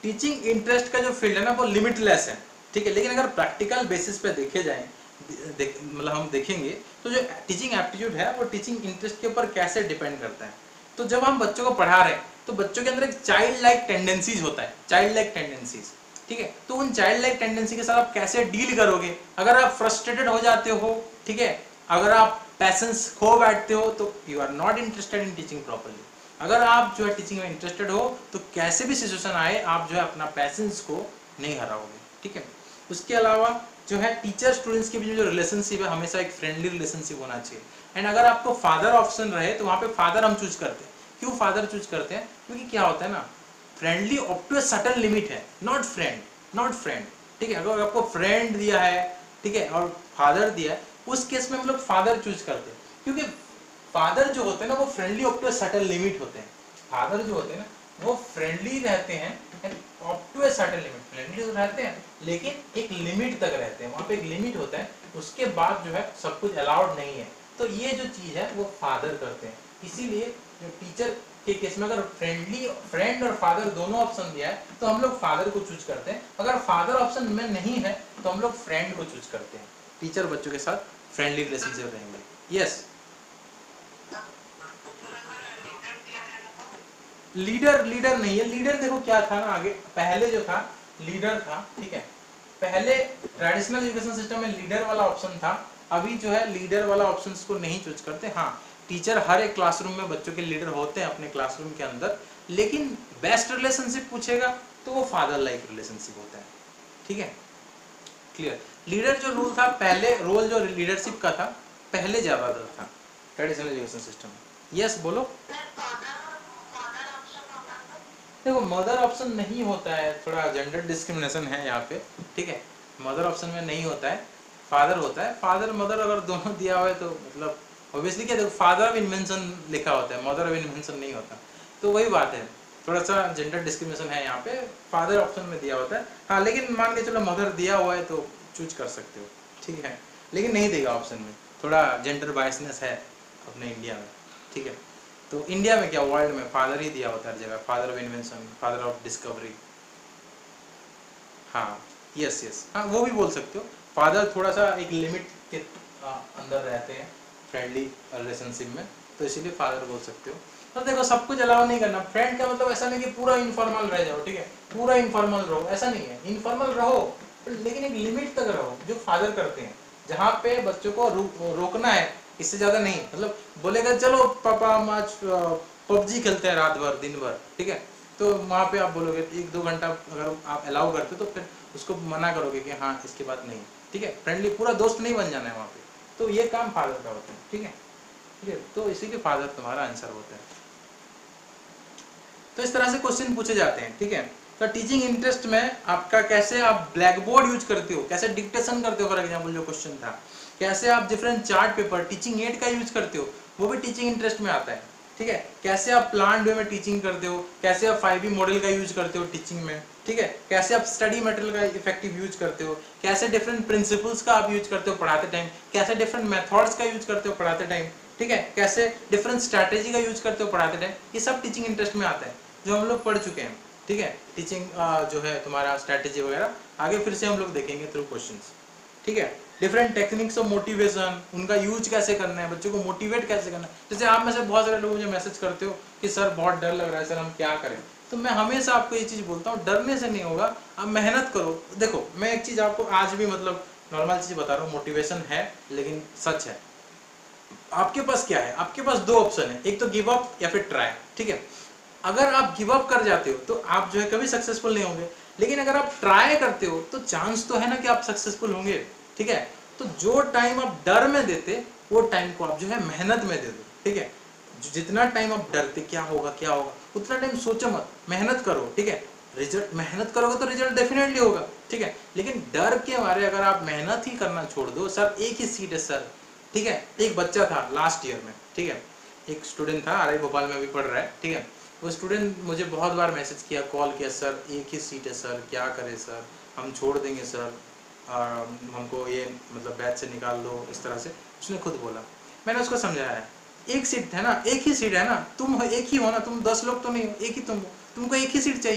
टीचिंग इंटरेस्ट का जो फील्ड है ना वो लिमिटलेस है, ठीक है। लेकिन अगर प्रैक्टिकल बेसिस पे देखे जाए देख, मतलब हम देखेंगे तो जो टीचिंग एप्टीट्यूड है वो टीचिंग इंटरेस्ट के ऊपर कैसे डिपेंड करता है। तो जब हम बच्चों को पढ़ा रहे हैं तो बच्चों के अंदर एक चाइल्ड लाइक टेंडेंसीज होता है, चाइल्ड लाइक टेंडेंसीज, ठीक है। तो उन चाइल्ड लाइक टेंडेंसी के साथ आप कैसे डील करोगे। अगर आप फ्रस्ट्रेटेड हो जाते हो, ठीक है, अगर आप पैसेंस खो बैठते हो तो you are not interested in teaching properly. अगर आप जो है टीचिंग में इंटरेस्टेड हो तो कैसे भी सिचुएशन आए आप जो है अपना पैसेंस को नहीं हराओगे, ठीक है। उसके अलावा जो है टीचर स्टूडेंट्स के बीच में जो रिलेशनशिप है हमेशा एक फ्रेंडली रिलेशनशिप होना चाहिए। एंड अगर आपको फादर ऑप्शन रहे तो वहाँ पे फादर हम चूज करते हैं। क्यों फादर चूज करते हैं? क्योंकि क्या होता है ना, friendly up to a certain limit है, नॉट फ्रेंड, नॉट फ्रेंड, ठीक है। अगर आपको फ्रेंड दिया है, ठीक है, और फादर दिया है, उस केस में हम लोग फादर चूज करते हैं। क्योंकि फादर जो होते हैं ना वो friendly up to a certain limit होते हैं। फादर जो होते हैं ना वो फ्रेंडली रहते हैं up to a certain limit, friendly तो रहते हैं लेकिन एक लिमिट तक रहते हैं, वहाँ पे एक लिमिट होता है, उसके बाद जो है सब कुछ अलाउड नहीं है। तो ये जो चीज है वो फादर करते हैं। इसीलिए जो टीचर के केस में अगर फ्रेंडली फ्रेंड और फादर दोनों ऑप्शन दिया है तो हम लोग फादर को चूज करते हैं। अगर फादर ऑप्शन में नहीं है तो हम लोग फ्रेंड को चूज करते हैं। टीचर बच्चों के साथ फ्रेंडली रिलेशनशिप रहेंगे। यस, लीडर लीडर नहीं है। लीडर देखो क्या था ना, आगे पहले जो था लीडर था, ठीक है। पहले ट्रेडिशनल एजुकेशन सिस्टम में लीडर वाला ऑप्शन था, अभी जो है लीडर वाला ऑप्शन को नहीं चूज करते। हाँ, टीचर हर एक क्लासरूम में बच्चों के लीडर होते हैं अपने क्लासरूम के अंदर, लेकिन बेस्ट रिलेशनशिप पूछेगा तो वो फादर लाइक रिलेशनशिप होता है, ठीक है, क्लियर। लीडर जो रूल था पहले, रोल जो लीडरशिप का था पहले ज्यादातर था ट्रेडिशनल एजुकेशन सिस्टम में। यस बोलो। देखो मदर ऑप्शन नहीं होता है, थोड़ा जेंडर डिस्क्रिमिनेशन है यहाँ पे, ठीक है। मदर ऑप्शन में नहीं होता है, फादर होता है। फादर मदर अगर दोनों दिया हुआ है तो मतलब ऑब्वियसली क्या, देखो फादर ऑफ इन्वेंशन लिखा होता है, मदर ऑफ इन्वेंशन नहीं होता, तो वही बात है, थोड़ा सा जेंडर डिस्क्रिमिनेशन है यहाँ पे, फादर ऑप्शन में दिया होता है। हाँ, लेकिन मान के चलो मदर दिया हुआ है तो चूज कर सकते हो, ठीक है, लेकिन नहीं देगा ऑप्शन में, थोड़ा जेंडर बायसनेस है अपने इंडिया में, ठीक है। तो इंडिया में क्या, वर्ल्ड में फादर ही दिया होता है हर जगह, father of invention, father of discovery. हाँ, यस यस, हाँ वो भी बोल सकते हो। फादर थोड़ा सा एक लिमिट के अंदर रहते हैं फ्रेंडली रिलेशनशिप में, तो इसीलिए फादर बोल सकते हो। तो देखो सब कुछ अलाउ नहीं करना। फ्रेंड का मतलब ऐसा नहीं कि पूरा इनफॉर्मल रह जाओ, ठीक है, पूरा इनफॉर्मल रहो, ऐसा नहीं है। इनफॉर्मल रहो लेकिन एक लिमिट तक रहो, जो फादर करते हैं, जहाँ पे बच्चों को रो, रोकना है, इससे ज्यादा नहीं। मतलब बोलेगा चलो पापा हम आज पबजी खेलते हैं रात भर दिन भर, ठीक है, तो वहाँ पे आप बोलोगे एक दो घंटा अगर आप अलाउ करते हो तो फिर उसको मना करोगे कि हाँ इसके बाद नहीं, ठीक है। फ्रेंडली पूरा दोस्त नहीं बन जाना है वहाँ पे, तो ये काम फादर का होता है, ठीक है, ठीक है। तो इसी के फादर तुम्हारा आंसर होता है। तो इस तरह से क्वेश्चन पूछे जाते हैं, ठीक है। तो टीचिंग इंटरेस्ट में आपका कैसे आप ब्लैक बोर्ड यूज करते हो, कैसे डिक्टेशन करते हो, फॉर एग्जाम्पल जो क्वेश्चन था, कैसे आप different chart paper teaching aid का यूज करते हो, वो भी टीचिंग इंटरेस्ट में आता है, ठीक है। कैसे आप प्लान वे में टीचिंग करते हो, कैसे आप फाइव बी मॉडल का यूज करते हो टीचिंग में, ठीक है, कैसे आप स्टडी मटेरियल का इफेक्टिव यूज करते हो, कैसे डिफरेंट प्रिंसिपल्स का आप यूज करते हो पढ़ाते टाइम, कैसे डिफरेंट मेथड्स का यूज करते हो पढ़ाते टाइम, ठीक है, कैसे डिफरेंट स्ट्रैटेजी का यूज करते हो पढ़ाते टाइम, ये सब टीचिंग इंटरेस्ट में आता है, जो हम लोग पढ़ चुके हैं, ठीक है। टीचिंग जो है तुम्हारा स्ट्रैटेजी वगैरह आगे फिर से हम लोग देखेंगे थ्रू क्वेश्चंस, ठीक है। डिफरेंट टेक्निक्स ऑफ मोटिवेशन, उनका यूज कैसे करना है, बच्चों को मोटिवेट कैसे करना है। जैसे आप में से बहुत सारे लोग मुझे मैसेज करते हो कि सर बहुत डर लग रहा है, सर हम क्या करें, तो मैं हमेशा आपको ये चीज़ बोलता हूँ, डरने से नहीं होगा, आप मेहनत करो। देखो मैं एक चीज़ आपको आज भी मतलब नॉर्मल चीज़ बता रहा हूँ, मोटिवेशन है लेकिन सच है। आपके पास क्या है, आपके पास दो ऑप्शन है, एक तो गिव अप या फिर ट्राई, ठीक है। अगर आप गिव अप कर जाते हो तो आप जो है कभी सक्सेसफुल नहीं होंगे, लेकिन अगर आप ट्राई करते हो तो चांस तो है ना कि आप सक्सेसफुल होंगे, ठीक है। तो जो टाइम आप डर में देते वो टाइम को आप जो है मेहनत में दे दो, ठीक है। जितना टाइम आप डरते क्या होगा क्या होगा, उतना टाइम सोचो मत, मेहनत करो, ठीक है। रिजल्ट मेहनत करोगे तो रिजल्ट डेफिनेटली होगा, ठीक है। लेकिन डर के मारे अगर आप मेहनत ही करना छोड़ दो, सर एक ही सीट है सर, ठीक है। एक बच्चा था लास्ट ईयर में, ठीक है, एक स्टूडेंट था, आर आई भोपाल में भी पढ़ रहा है, ठीक है। वो स्टूडेंट मुझे बहुत बार मैसेज किया, कॉल किया, सर एक ही सीट है सर, क्या करें सर, हम छोड़ देंगे सर, और हमको ये मतलब बैच से निकाल दो, इस तरह से उसने खुद बोला। मैंने उसको समझाया है, एक सीट है ना, एक ही सीट है ना, तुम हो एक ही हो ना, तुम दस लोग तो नहीं हो, एक ही तुम हो, तुमको एक ही सीट चाहिए,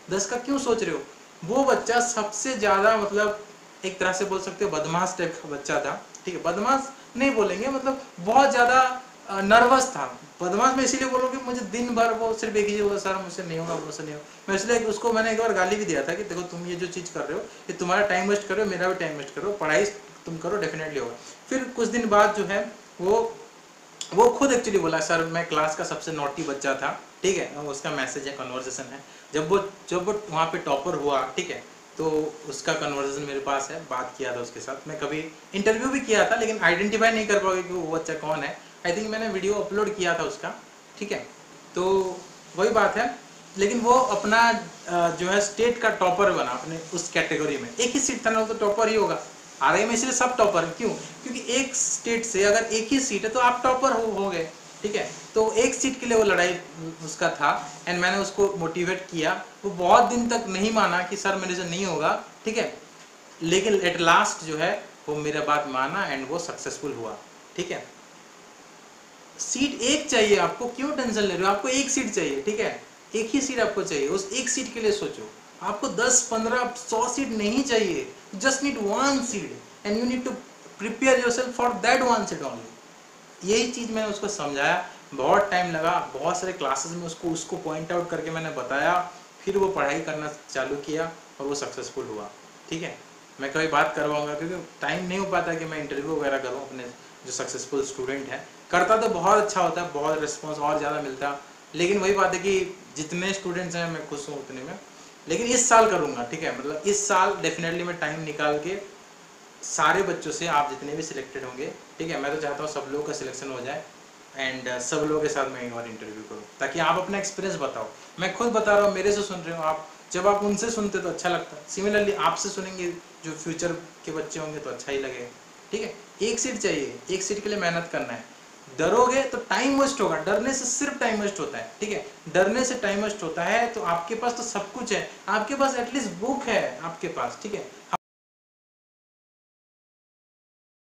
दस का क्यों सोच रहे हो? वो बच्चा सबसे ज़्यादा मतलब एक तरह से बोल सकते हो बदमाश टाइप का बच्चा था, ठीक है, बदमाश नहीं बोलेंगे, मतलब बहुत ज़्यादा नर्वस था। बदमाश मैं इसीलिए बोलूँ कि मुझे दिन भर वो सिर्फ एक ही चीज़, सर मुझसे नहीं होगा, मुझसे नहीं होगा। मैं इसलिए उसको मैंने एक बार गाली भी दिया था कि देखो तुम ये जो चीज़ कर रहे हो ये तुम्हारा टाइम वेस्ट कर रहे हो, मेरा भी टाइम वेस्ट कर रहे हो, पढ़ाई तुम करो डेफिनेटली होगा। फिर कुछ दिन बाद जो है वो वो खुद एक्चुअली बोला, सर मैं क्लास का सबसे नॉटी बच्चा था, ठीक है, उसका मैसेज है, कन्वर्सेशन है, जब वो जब वो वहाँ पे टॉपर हुआ, ठीक है, तो उसका कन्वर्सेशन मेरे पास है, बात किया था उसके साथ, मैं कभी इंटरव्यू भी किया था लेकिन आइडेंटिफाई नहीं कर पाओगे कि वो बच्चा कौन है। आई थिंक मैंने वीडियो अपलोड किया था उसका, ठीक है, तो वही बात है। लेकिन वो अपना जो है स्टेट का टॉपर बना अपने उस कैटेगरी में, एक ही सीट था ना, वो तो टॉपर ही होगा। आर आई में इसलिए सब टॉपर है, क्यों? क्योंकि एक स्टेट से अगर एक ही सीट है तो आप टॉपर हो, हो गए, ठीक है। तो एक सीट के लिए वो लड़ाई उसका था एंड मैंने उसको मोटिवेट किया। वो बहुत दिन तक नहीं माना कि सर मेरे से नहीं होगा, ठीक है, लेकिन एट लास्ट जो है वो मेरा बात माना एंड वो सक्सेसफुल हुआ, ठीक है। सीट एक चाहिए आपको, क्यों टेंशन ले रहे हो? आपको एक सीट चाहिए, ठीक है, एक ही सीट आपको चाहिए, उस एक सीट के लिए सोचो। आपको दस पंद्रह सौ सीट नहीं चाहिए, just need one seat and you need to prepare yourself for that one seat only. यही चीज़ मैंने उसको समझाया, बहुत टाइम लगा, बहुत सारे क्लासेस में उसको उसको पॉइंट आउट करके मैंने बताया, फिर वो पढ़ाई करना चालू किया और वो सक्सेसफुल हुआ, ठीक है। मैं कभी बात करवाऊंगा क्योंकि टाइम नहीं हो पाता कि मैं इंटरव्यू वगैरह करूँ अपने जो सक्सेसफुल स्टूडेंट है। करता तो बहुत अच्छा होता है, बहुत रिस्पॉन्स और ज़्यादा मिलता, लेकिन वही बात है कि जितने स्टूडेंट्स हैं मैं खुश हूँ उतने में। लेकिन इस साल करूँगा, ठीक है, मतलब इस साल डेफिनेटली मैं टाइम निकाल के सारे बच्चों से, आप जितने भी सिलेक्टेड होंगे, ठीक है, मैं तो चाहता हूँ सब लोगों का सिलेक्शन हो जाए एंड uh, सब लोगों के साथ मैं एक बार इंटरव्यू करूँ ताकि आप अपना एक्सपीरियंस बताओ। मैं खुद बता रहा हूँ, मेरे से सुन रहे हो आप, जब आप उनसे सुनते तो अच्छा लगता है, सिमिलरली आपसे सुनेंगे जो फ्यूचर के बच्चे होंगे तो अच्छा ही लगेगा, ठीक है। एक सीट चाहिए, एक सीट के लिए मेहनत करना है। डरोगे तो टाइम वेस्ट होगा, डरने से सिर्फ टाइम वेस्ट होता है, ठीक है, डरने से टाइम वेस्ट होता है। तो आपके पास तो सब कुछ है, आपके पास एटलीस्ट बुक है आपके पास, ठीक है,